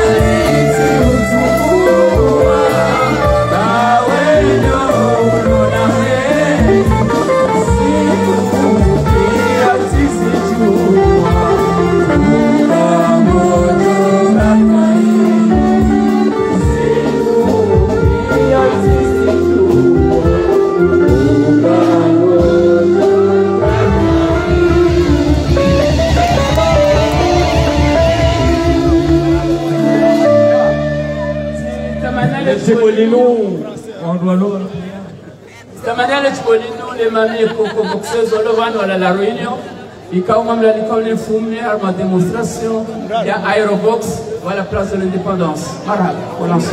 La réunion, il y a une démonstration, il y a Aérobox, voilà la place de l'indépendance. Marhaba, pour lancer.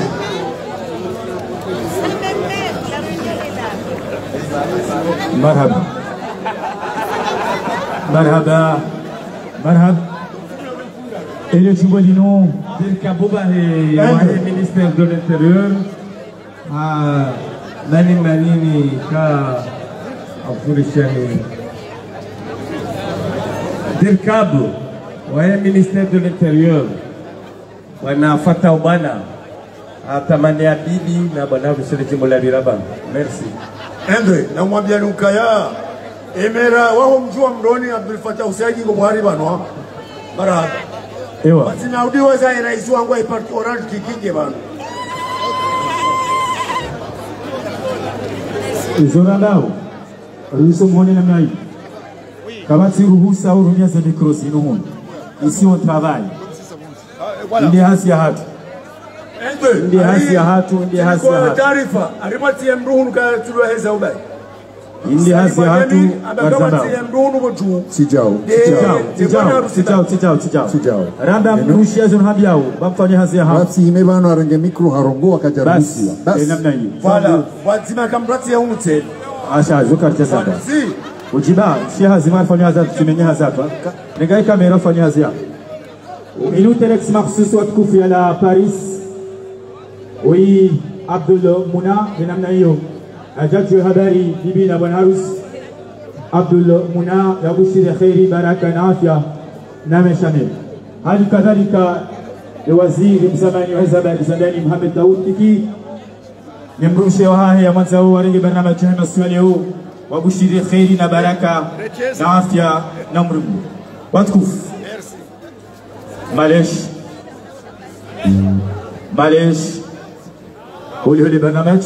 Marhaba. Marhaba. Marhaba. Et le Jubolino, del Kabouba et le ministère de l'Intérieur, Manini, Ka, Afurishani. Del Cabo, le ministère de l'Intérieur, wana fata ubana, atamania bibi na bwana Msheleti Mulabiraba. Merci. Ende, na mwambia nukaya, emera waho mjua mroni Abdul Fattah Usaidi ngomwari banwa, marahaba. Ewa. Basi naudiwa za raisi wangu wa iparti orange kikinge banu. Izorandao, ruhusu mwone na mnai. Kabati ruhusa au runia za mikrosi inuhun. Ici on travaille. Ndi hasi ya hatu. Ndi hasi ya hatu, ndi hasi ya hatu. Taarifa, arimati ya mruhunu ka tulua heza ubai. Ndi hasi ya hatu, barzandao. Sijao. Randa mrushi ya zunhabiao, bamfanya hasi ya hatu. Basi imebano arenge mikro harongo wakajaruhusiwa. Basi, namna hiyo. Wala, wazima kamrati ya umute. Asha, zukar chasaba. Ujiba, Sheikh Zimar fanya hazard tumenye hazard. Negai kamera fanya hazard. Ilu telex makhsus watkufi ala Paris. Oui, Abdul Muna binamna hiyo. Ajatu habari bibi na bwana harus. Abdul Muna yabushiri khairi baraka na afya na meshamil. Hali kadhalika waziri mzamani wa habari Zandani Mohamed Daoud Tiki. Nimrushe wa haya mwanzo wa ringi barnamij ya maswali huu. Wabushiri khairi na baraka na afya na mrumu. Watkuf. Malesh. Huli barnamij.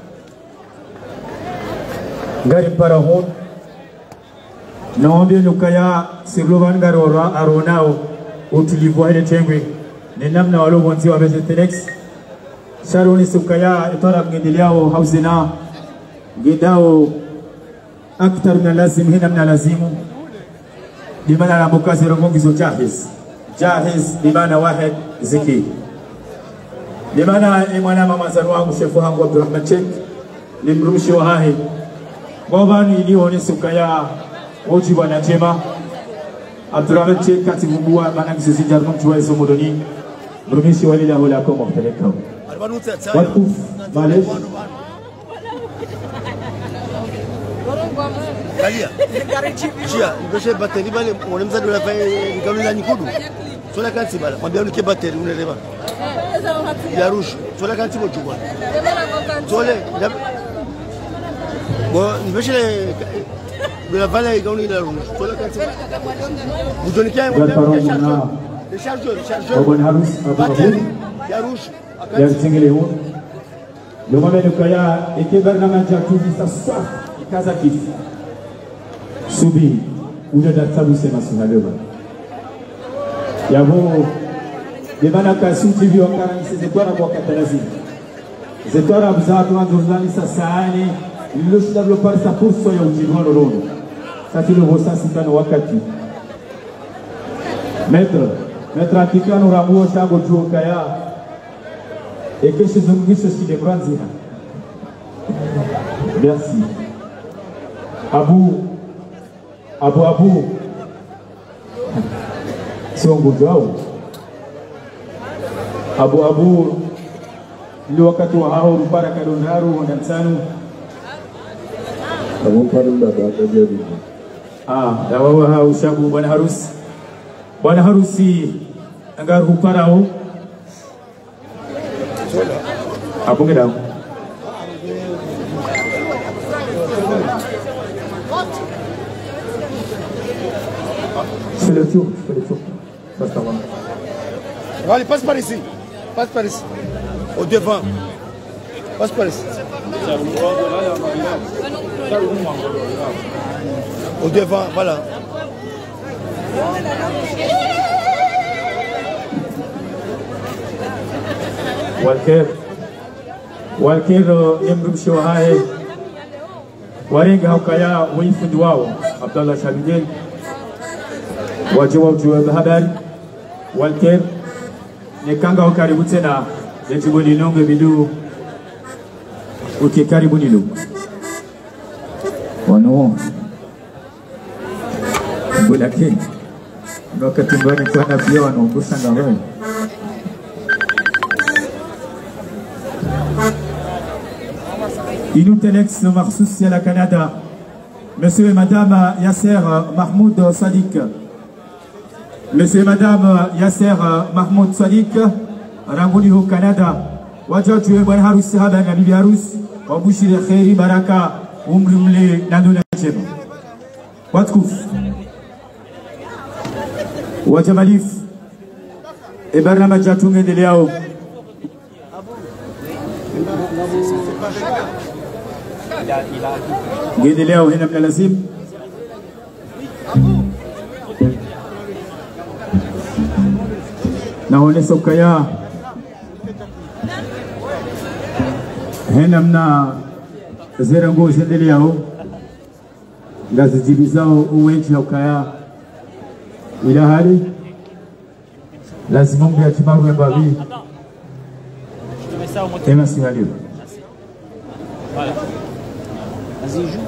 Ngari parahon. Naombi nukaya sirlovan garora aronao utulivu hele tengwe. Ni namna walobonzi wa Bezetelex. Sharoni sukaya itara mgendiliao hauzina. Gidao أكثر من اللازم هنا من اللازم بمعنى المكاسر رموز جاهز بمعنى واحد ذكي بمعنى إمانا ماما زنوان وشيفوها عبد الرحمن شيك لمروشي وهاي بابان إليوني سكايا وجي ونجمة عبد الرحمن شيك كاتب بوا مانا بسيسي جارنم جوائز ومدني مروشي ولله لكم مختلفكم واتكوف معلش Kalia. Chia, ngoje bateri bale mwanamza dola fa nikamila nikudu. Sola kanti bala, mwambia unike bateri uneleba. Ya rouge, sola kanti bojuba. Sole, bo nibeshe dola vale gauni la rouge. Sola kanti. Bujonikia mwambia. Le chargeur. Bon harus apa? Ya rouge. Ya singile hu. Le mwambia nukaya ekebarnamij ya kuvisa swa ikaza kifu. Subi, uja databu sema sunalewa. Yabo, debana kasuti vio akara nise zetuara kwa katalazi. Zetuara mzatu andozani sasaani, liloshi dablo parisa kurso ya ujiruano lono. Sati lo vosa sitano wakati. Metra atikano ramuo shango chuo kaya. Ekeshe zungisho shide branzina. Merci. Abu sio nguvu wao. Abu ile wakati wa hao rupara kadondaru na msanu Abu parunda baada ya dawa hao shabu bwana harusi angaru parao Apunge down. Fais le tour. Passe par là. Allez, passe par ici. Passe par ici. Au devant. Passe par ici. Au devant, voilà. Walker nimrumsho hae warenga hukaya wifundi wao Abdallah Shamidel wajiwa ujue habari Walker nekanga ukaribu tena yajibuni nonge bidu ukikaribu nilu wano bulake wakati mbani kwa na pia wanaungusa ngawe Inutenex Marsus à la Canada. Monsieur et Madame Yasser Mahmoud Sadiq. Monsieur et Madame Yasser Mahmoud Sadiq. Ranguni au Canada. Wajaju Ebon Harus Haba Nabi Harus. Wabushiri Khairi Baraka. Umrimle Nanduna Jema. Watkuf. Wajamalif. Et Barnama Jatunge de Léao. Gede leo hina mnalazim naonesha ukaya hina mna zera nguo zendele yao ngazi jibizao uwenji ukaya ila hali lazima mbe atimaru ya babi tema si halio voilà. Vas-y, joue.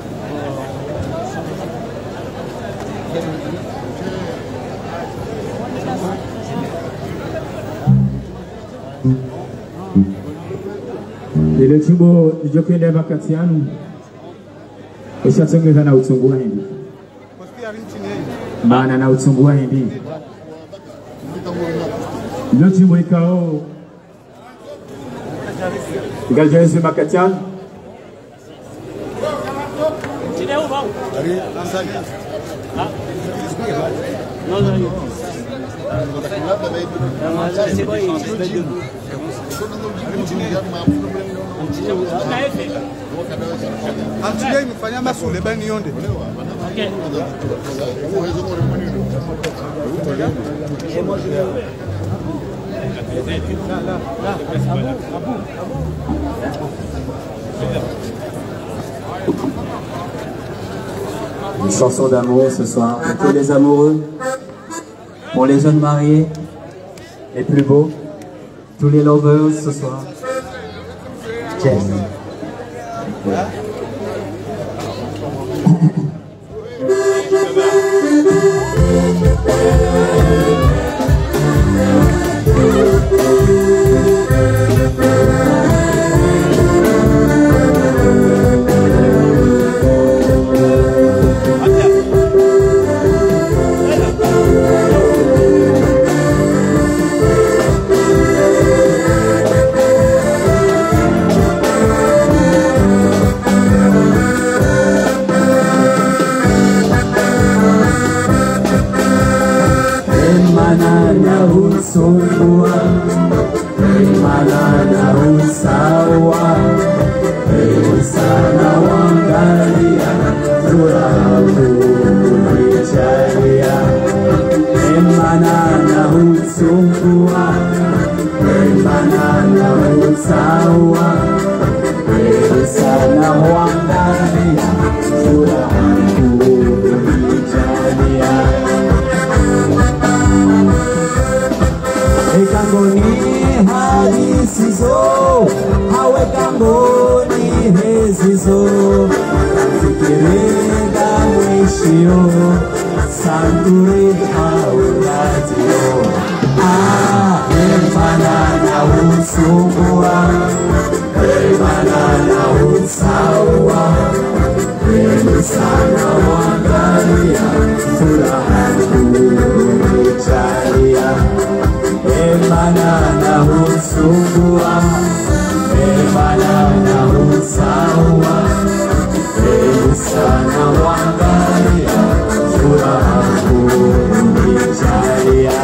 Ile chimbo ijokende makati yanu ushatsongeza na utungua hindi maana na utungua hindi ile chimbo ikao galjaezi makati yanu Antiga imefanya masule bani yonde. Okay. Une chanson d'amour ce soir pour tous les amoureux, pour les jeunes mariés, les plus beaux, tous les lovers ce soir. Jazz. usawa, sana wangalia, furaha kunijalia.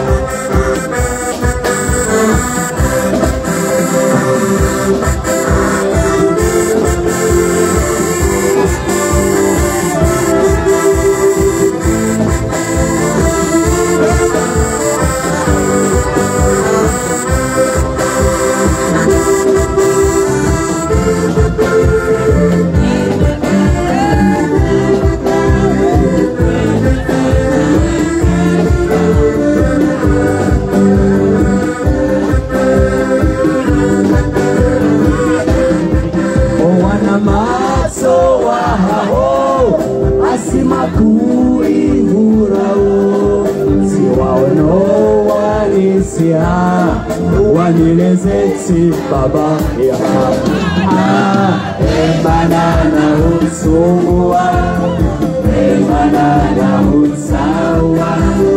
Wanilezeti baba ya banana utsungwa, banana utsawa,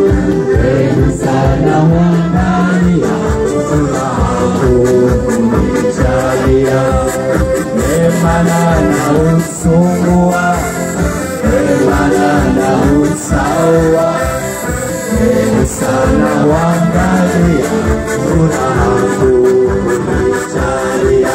sana wangalia, furaha kunijalia. Banana utsungwa, banana utsawa, sana wangalia, furaha kunijalia.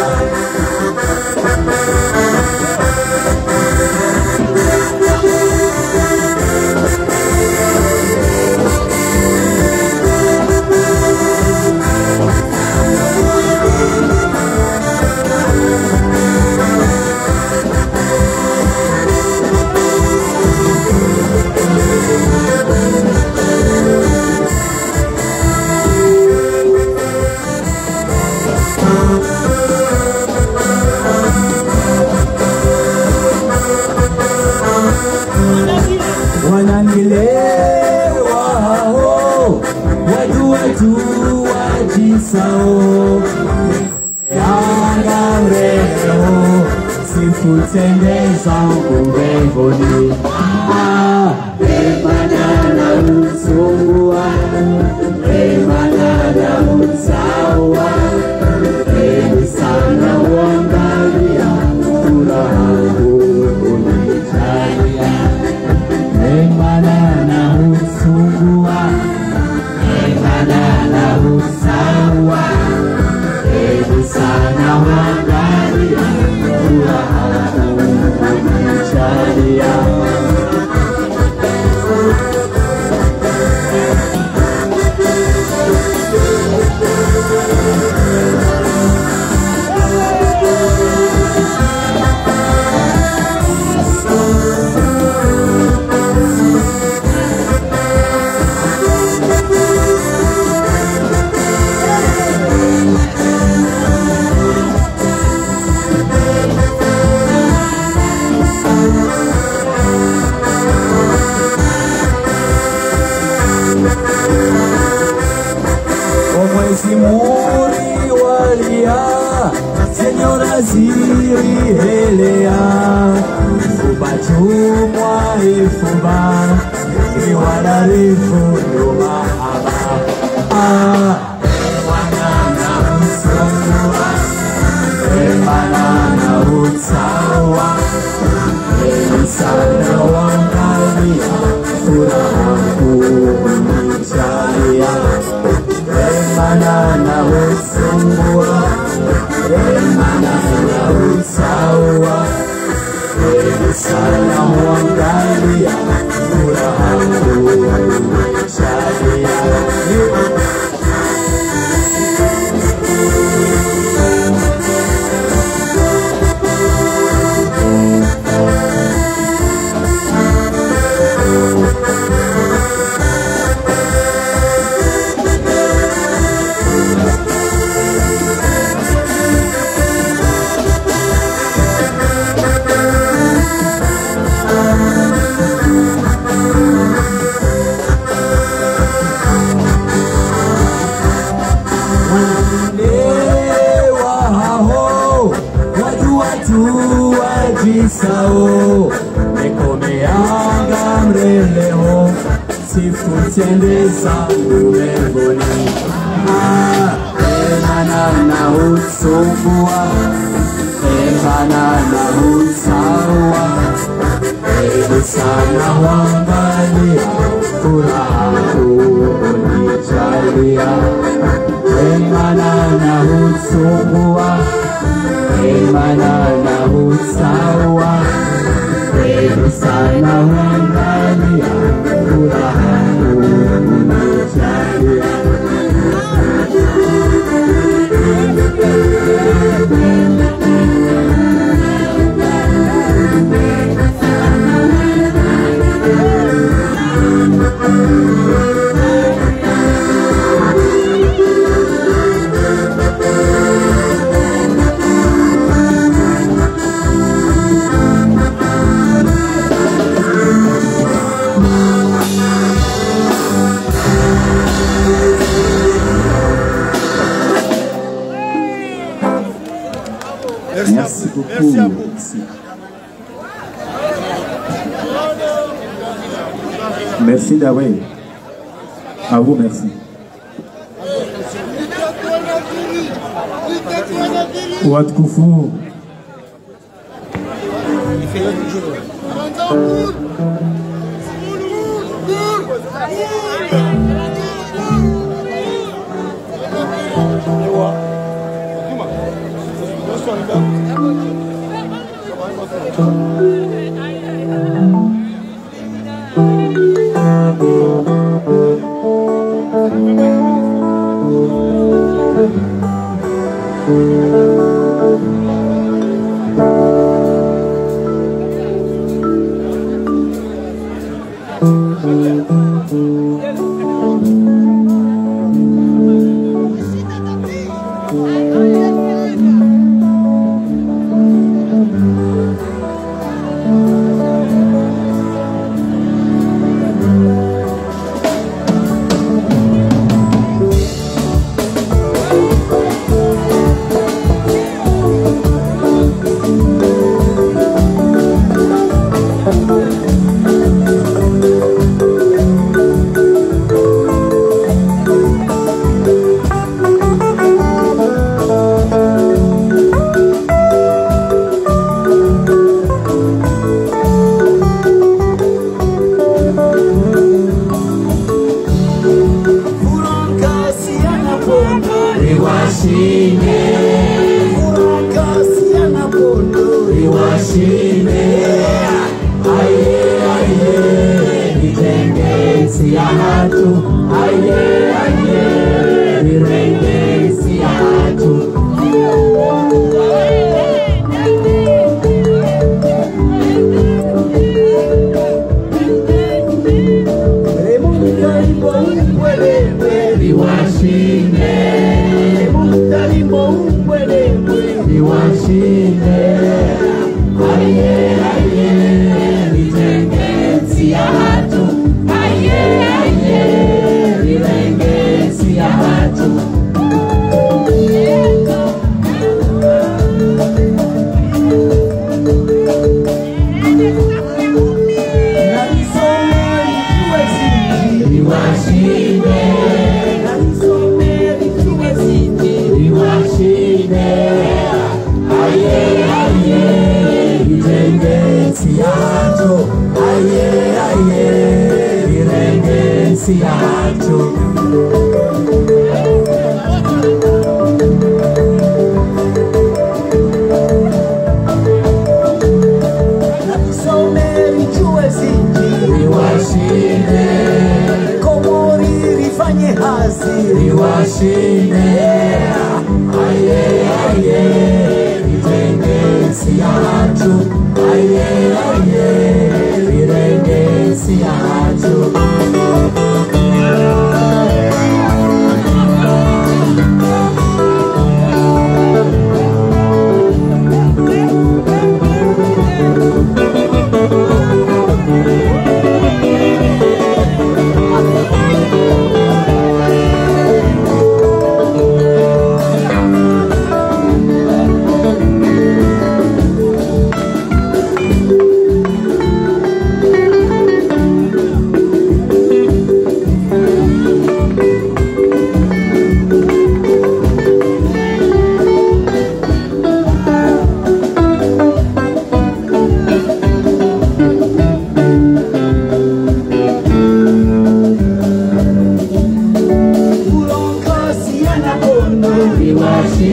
Wananilewa watu wajisao, yanga mreo sifutende zangu mbinguni. Banana utsungwa, banana utsawa, sana wangalia, furaha kunijalia. Banana utsungwa, banana utsawa, sana wangalia, furaha kunijalia. Simuri walia, Senyora ziri helea, Fuba chumwa ifuba, Iwala rifu nyuma aba. Banana utsungwa, banana utsawa, sana wangalia, furaha kunijalia. Banana utsungwa, banana utsawa, sana wangalia, furaha kunijalia. Sao Nekomeanga mreleo Sifutende zangu mbinguni. Banana utsungwa, fanana usawa, sana wangalia furaha kunijalia, emanana usumbua, emanana usawa, sana wangalia furaha kunijalia. Merci beaucoup. Merci à vous. Merci Dawé. À vous, merci. Ouad Koufou.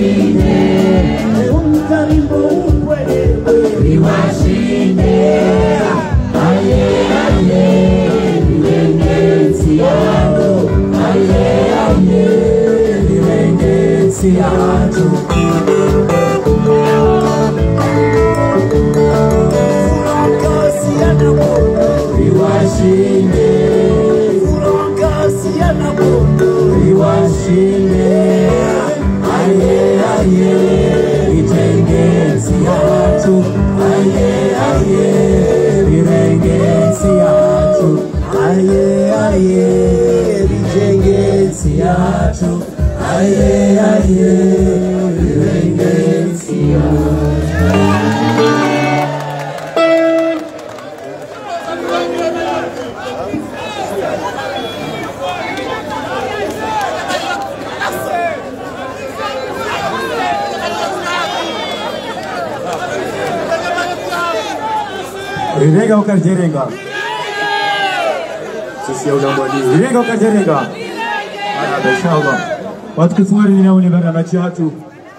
Rivenga ukajerenga. Sisi ya ulambwani. Rivenga ukajerenga. Ana inshallah. Watu kusumari ninaone barnamaji hatu.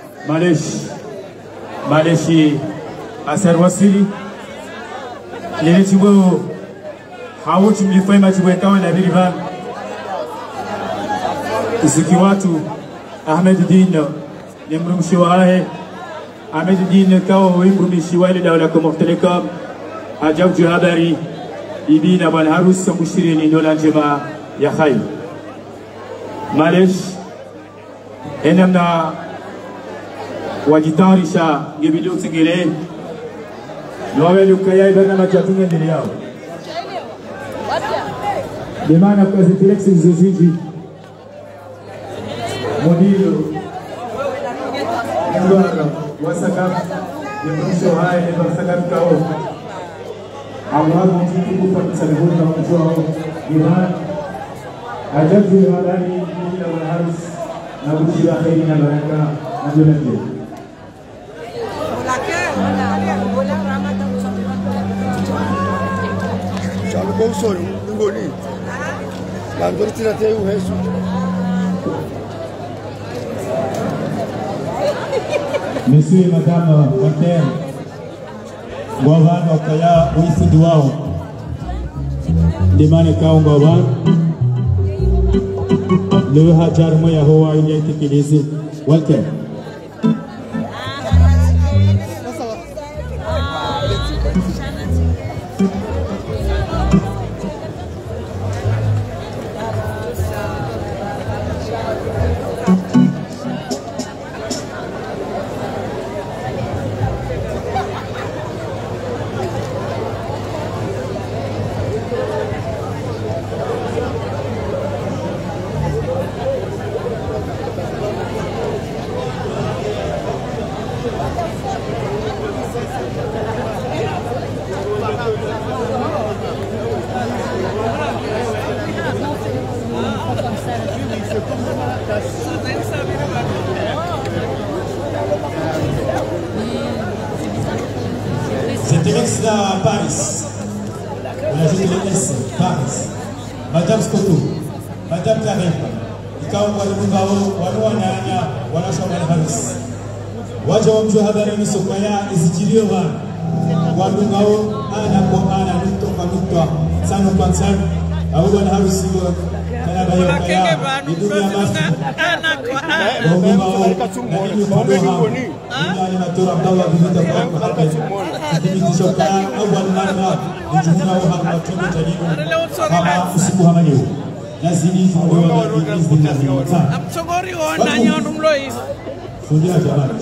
Maleshi asar wasili. Lele chibo hawo chimlifai machibo kawa na birivan. Isiki watu Ahmed Dino ni mrumshiwahe. Ahmed Dino kawa wimrumshiwahe dawla Comor Telecom. Ajabtu habari ibina bwana harusi mushirini ndola njema ya khair. Malesh enamna wajitarisha ngebilu tingile nwawelu kaya barnamaji atunga ndili yao demana kwa zitilexi zoziji modilo ndwara wasaka yemsho haya ni basaka kao Allah mencukupi persahabatan orang tua Iman ada juga dari kita harus nabi sila khairina baraka nabi. Kalau kau sorry, tunggu ni. Kantor tidak tahu hesu. Monsieur et Madame Fontaine. Govan wakaya uifudi wao dimane kao govan leo hajar moya huwa ile tikilizi welcome. C'était à Paris. On a juste le S, Paris. Madame Scotto, Madame Karim, ikawa walimungao wanawananya wanashona Paris. Waja wa mjua habari ni sokaya izijilio wa walungao ana kwa ana nukta sano kwa sano au wana harusi kana bayo kaya idunia mafu ana kwa ana wao na ni kwa ni natura Abdallah bin Tawaf hapa ni shoka awal mara nijuna wa hapa tunajaribu kama usiku kama leo lazima tuwe na bizi na amsogori ona nyonu mlois fundia jamani.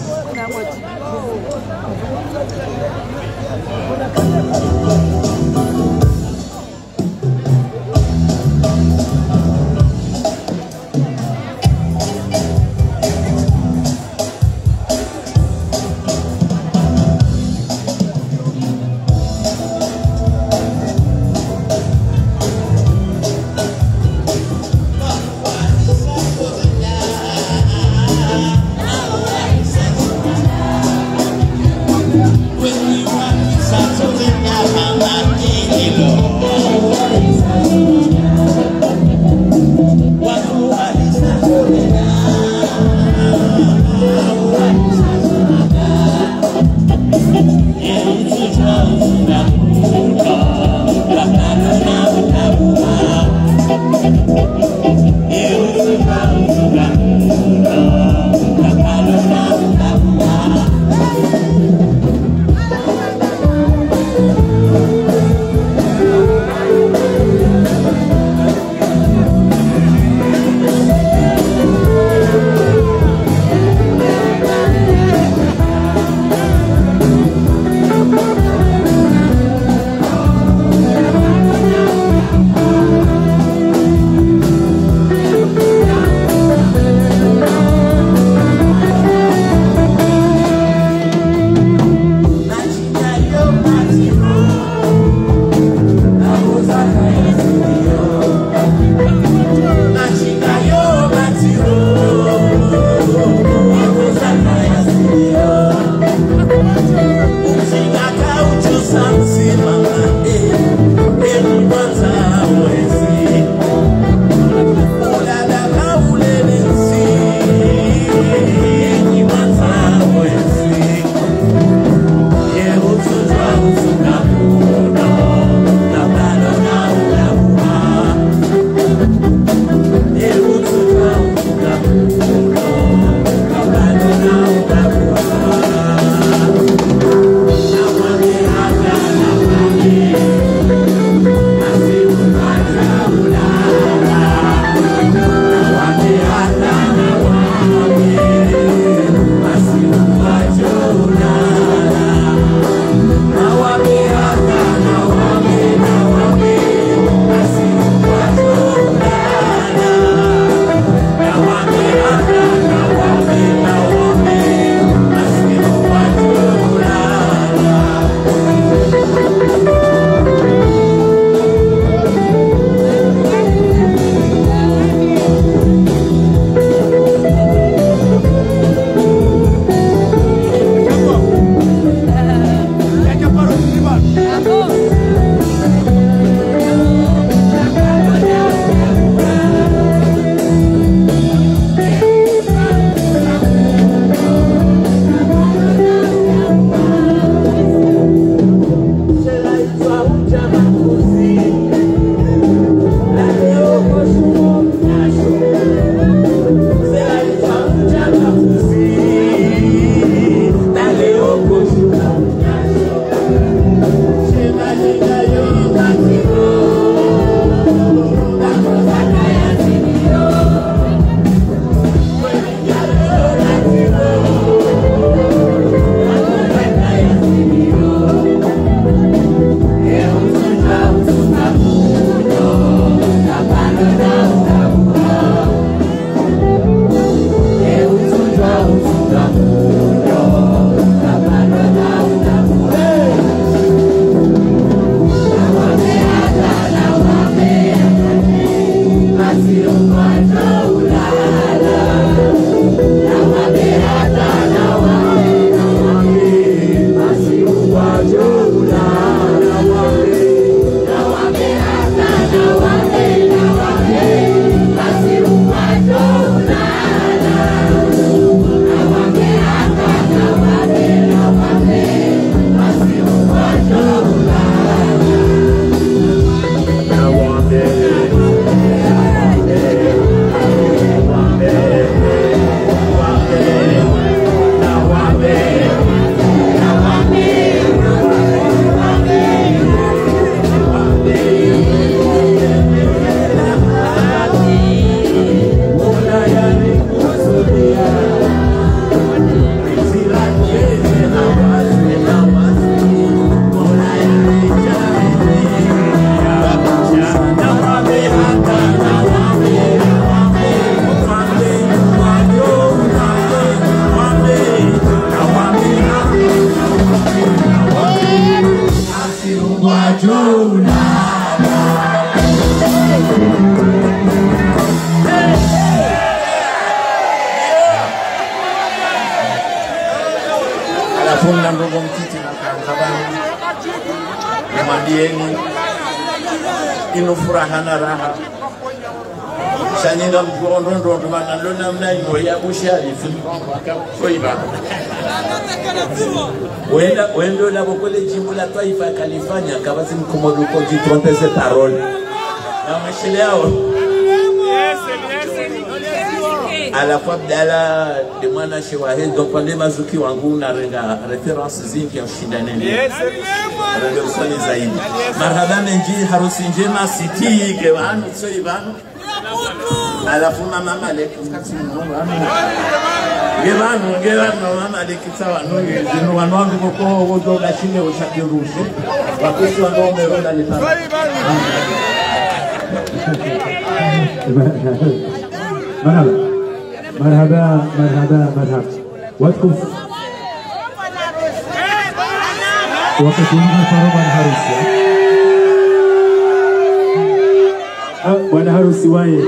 When you run, start to win now, alafu mna ndogo mtiti na kaangabani mwambieni ino furaha na raha shanyinga mtuondondo manalona mna ino ya bushari koiba wendo la bokole jimbo la taifa kalifanya kabazi mkomodo ko jitrompe ces paroles na mashele yao à la fois Abdallah de Mwana Shewahe, donc on est mazuki wangu na renga référence zingi ya ushindani. Renga usoni zaidi. Marhaba menji harusi njema siti gewanu soibanu. Alafu mama Malek kati mungu gewanu mama Malek sawa nungi zinu wanwangu koko wodo la chine ushakirushe. Wakusi wangu meronda lipana. مرحبا مرحبا مرحبا واتكم وقتين فرما الهروسي وانا هروسي واي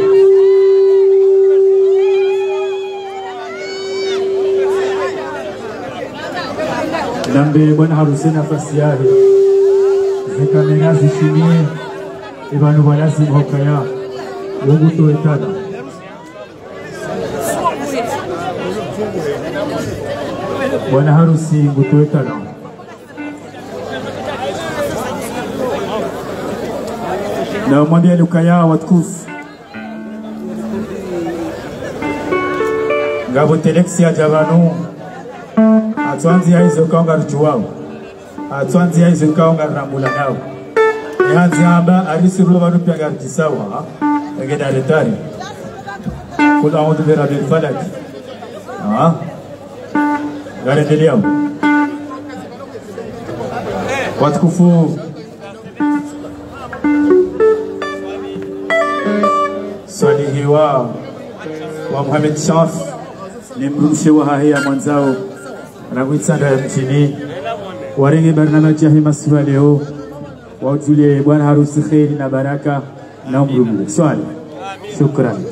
نمبي وانا هروسي نفسياهي زكا منازي شميه إبانو بلازم هكايا وغوتو إتانا Bwana harusi ngutuetana na mwambia Lukaya watukufu ngabo telexi ya jabanu atwanzi hizo kaunga ruchuwao atwanzi hizo kaunga rambula nao yanzi amba arisi rulo banu pia gartisawa ngeda retari kula audu bi rabbil falak Garendelea watukufu swalihiwa wa Muhammad Shaf ni mrumshe wa haya mwanzao anakuitsanda ya mchini warenge barnamaji ya masua leo waujulie bwana harusi kheri na baraka na umrumu swali shukran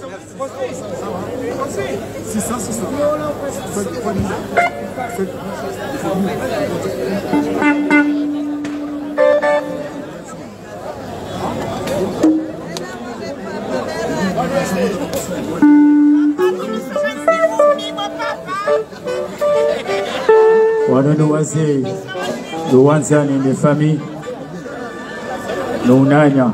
wanono wazee luwanzani ni fami nuunanya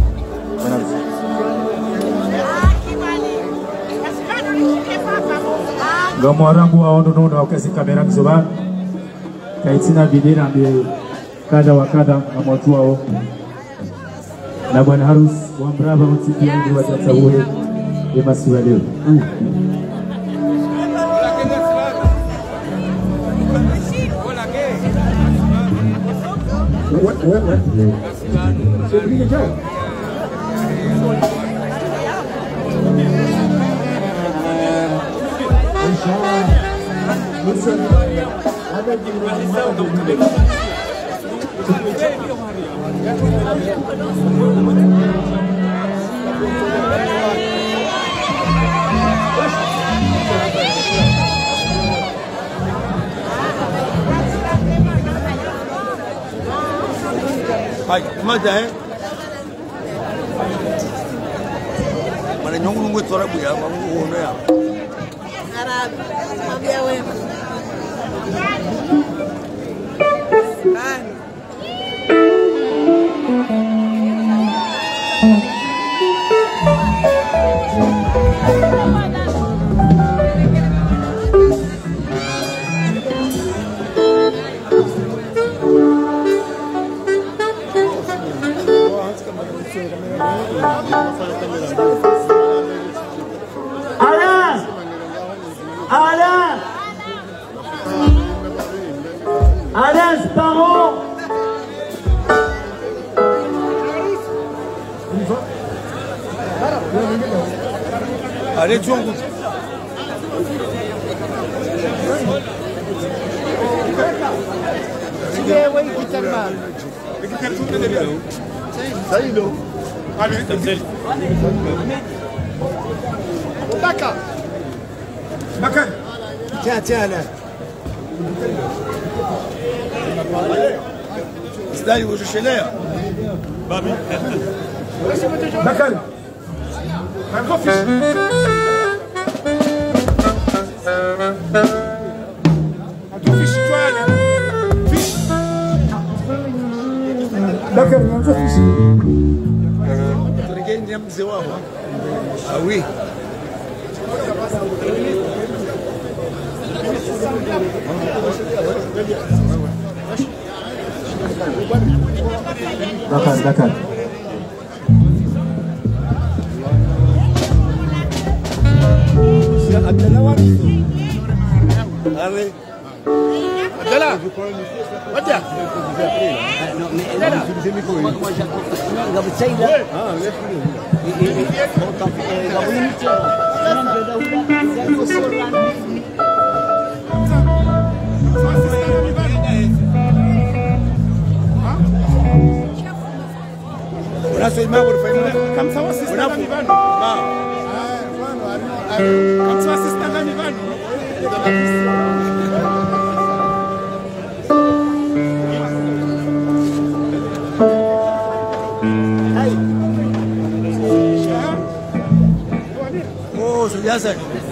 Gamo arangu aono nono wakasi kamera kizoba kaitina bidina mbe kada wa kada na watu wao na bwana harusi wa mraba mtiki yangu watatawuhe emasiwa leo Hai, mada mana nyongu ngwe tora buya mangu ono ya. Arab, mabia wema. Allez, tu en goûtes. Makan. Tiens, tiens, là. Sidai ujishelea. Babi. Bakari. Marco fish. Fish toile. Fish. Bakari, Marco fish. Turigeni mzee wao. Ah oui. Dakar. Allez. Abdallah. Wajah. Unasoi mambo faida. Kama sawa sister ngani vano? Kama sawa sister ngani vano? Oh, sujasa.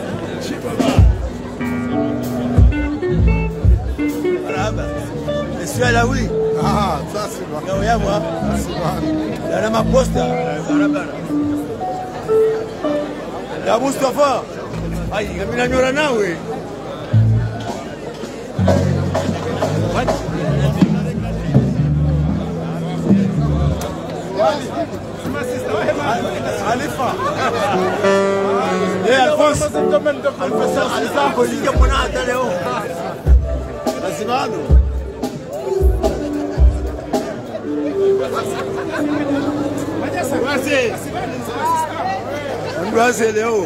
Marhaba. Monsieur Alaoui. Ah, ça c'est bon. Ndio yamo hapa. Ana maposta barabara. Ya Mustafa. Ai, mimi nanyora nawe. Alifa. Alfonso. Alfonso Alifa kuingia mwana hata leo. Lazimano. Mbrase leo.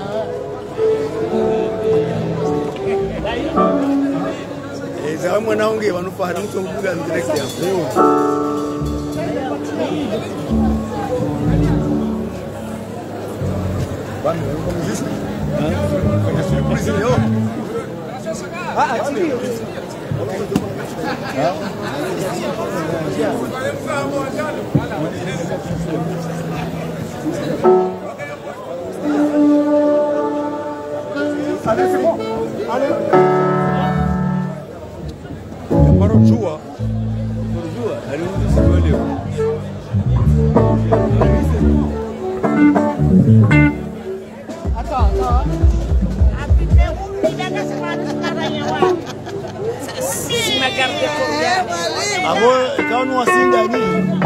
Za mwana wangu wanufahari mtu mkuga direct ya leo. Bwana uko mzisi? Kwenye surprise leo. Ndio. Allez, c'est bon. Allez. Para o Jua. Era um dos olhos. Agora, kau não assim ali.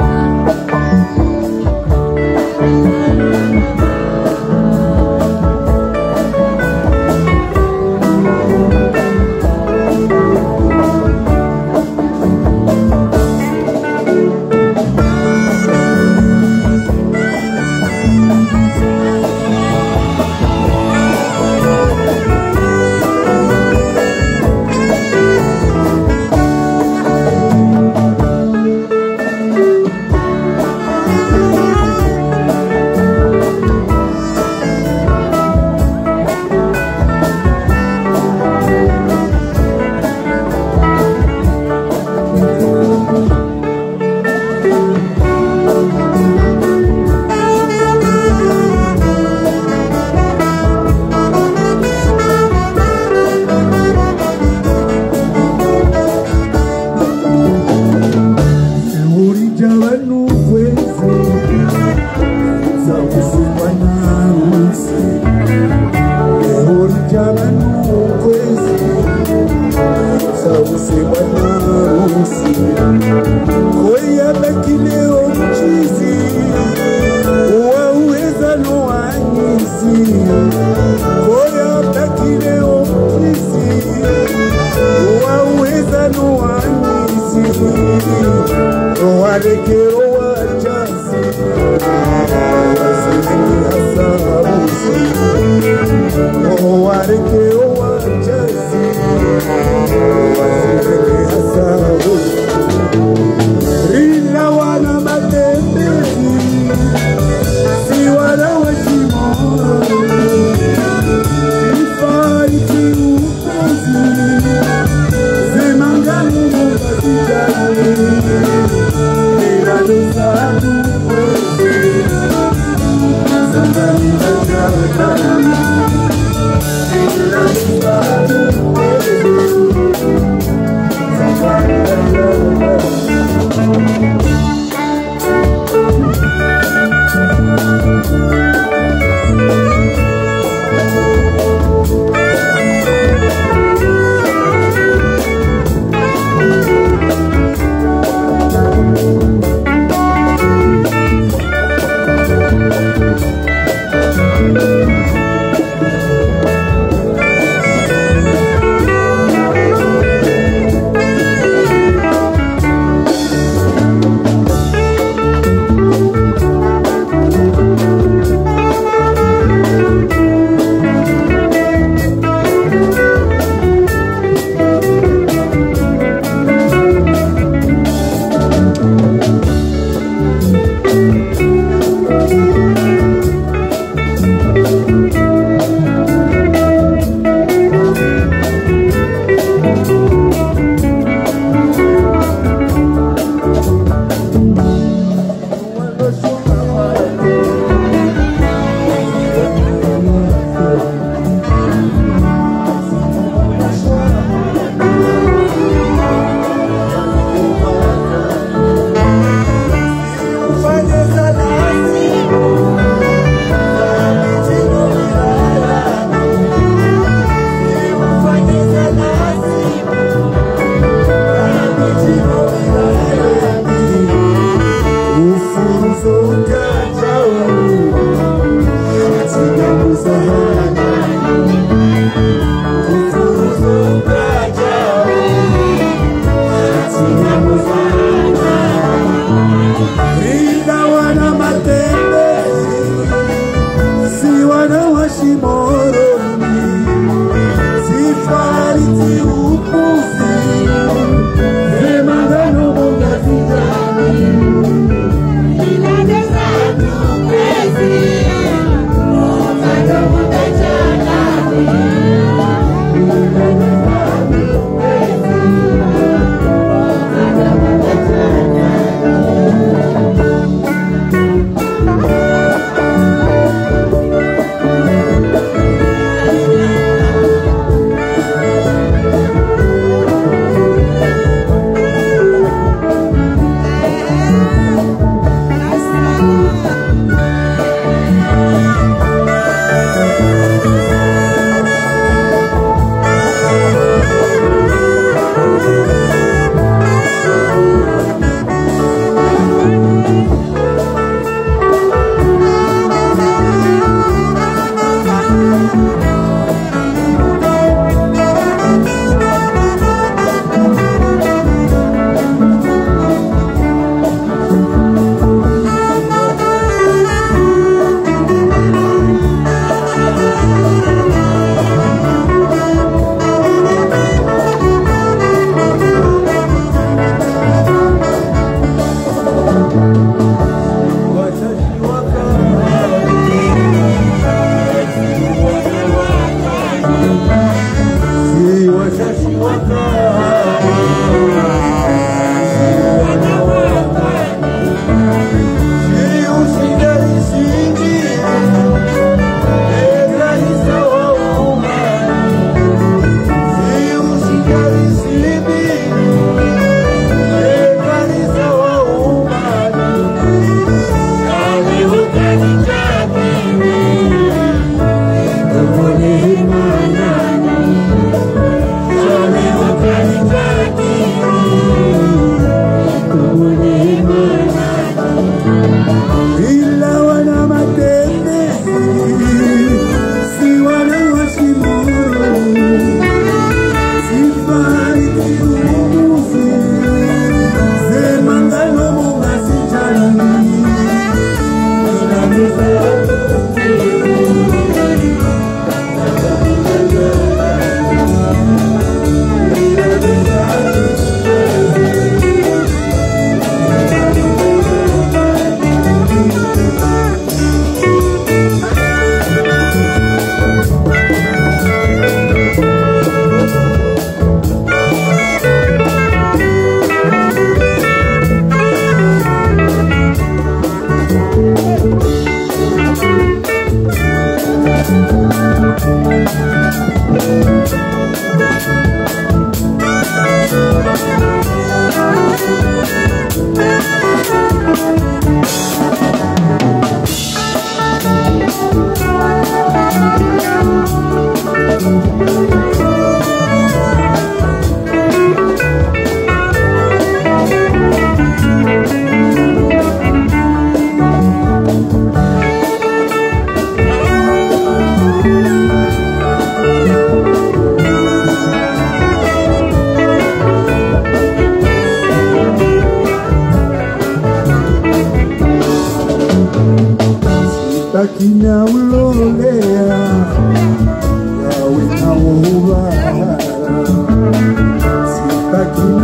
sibaki na ulolea yawe na ubara sibaki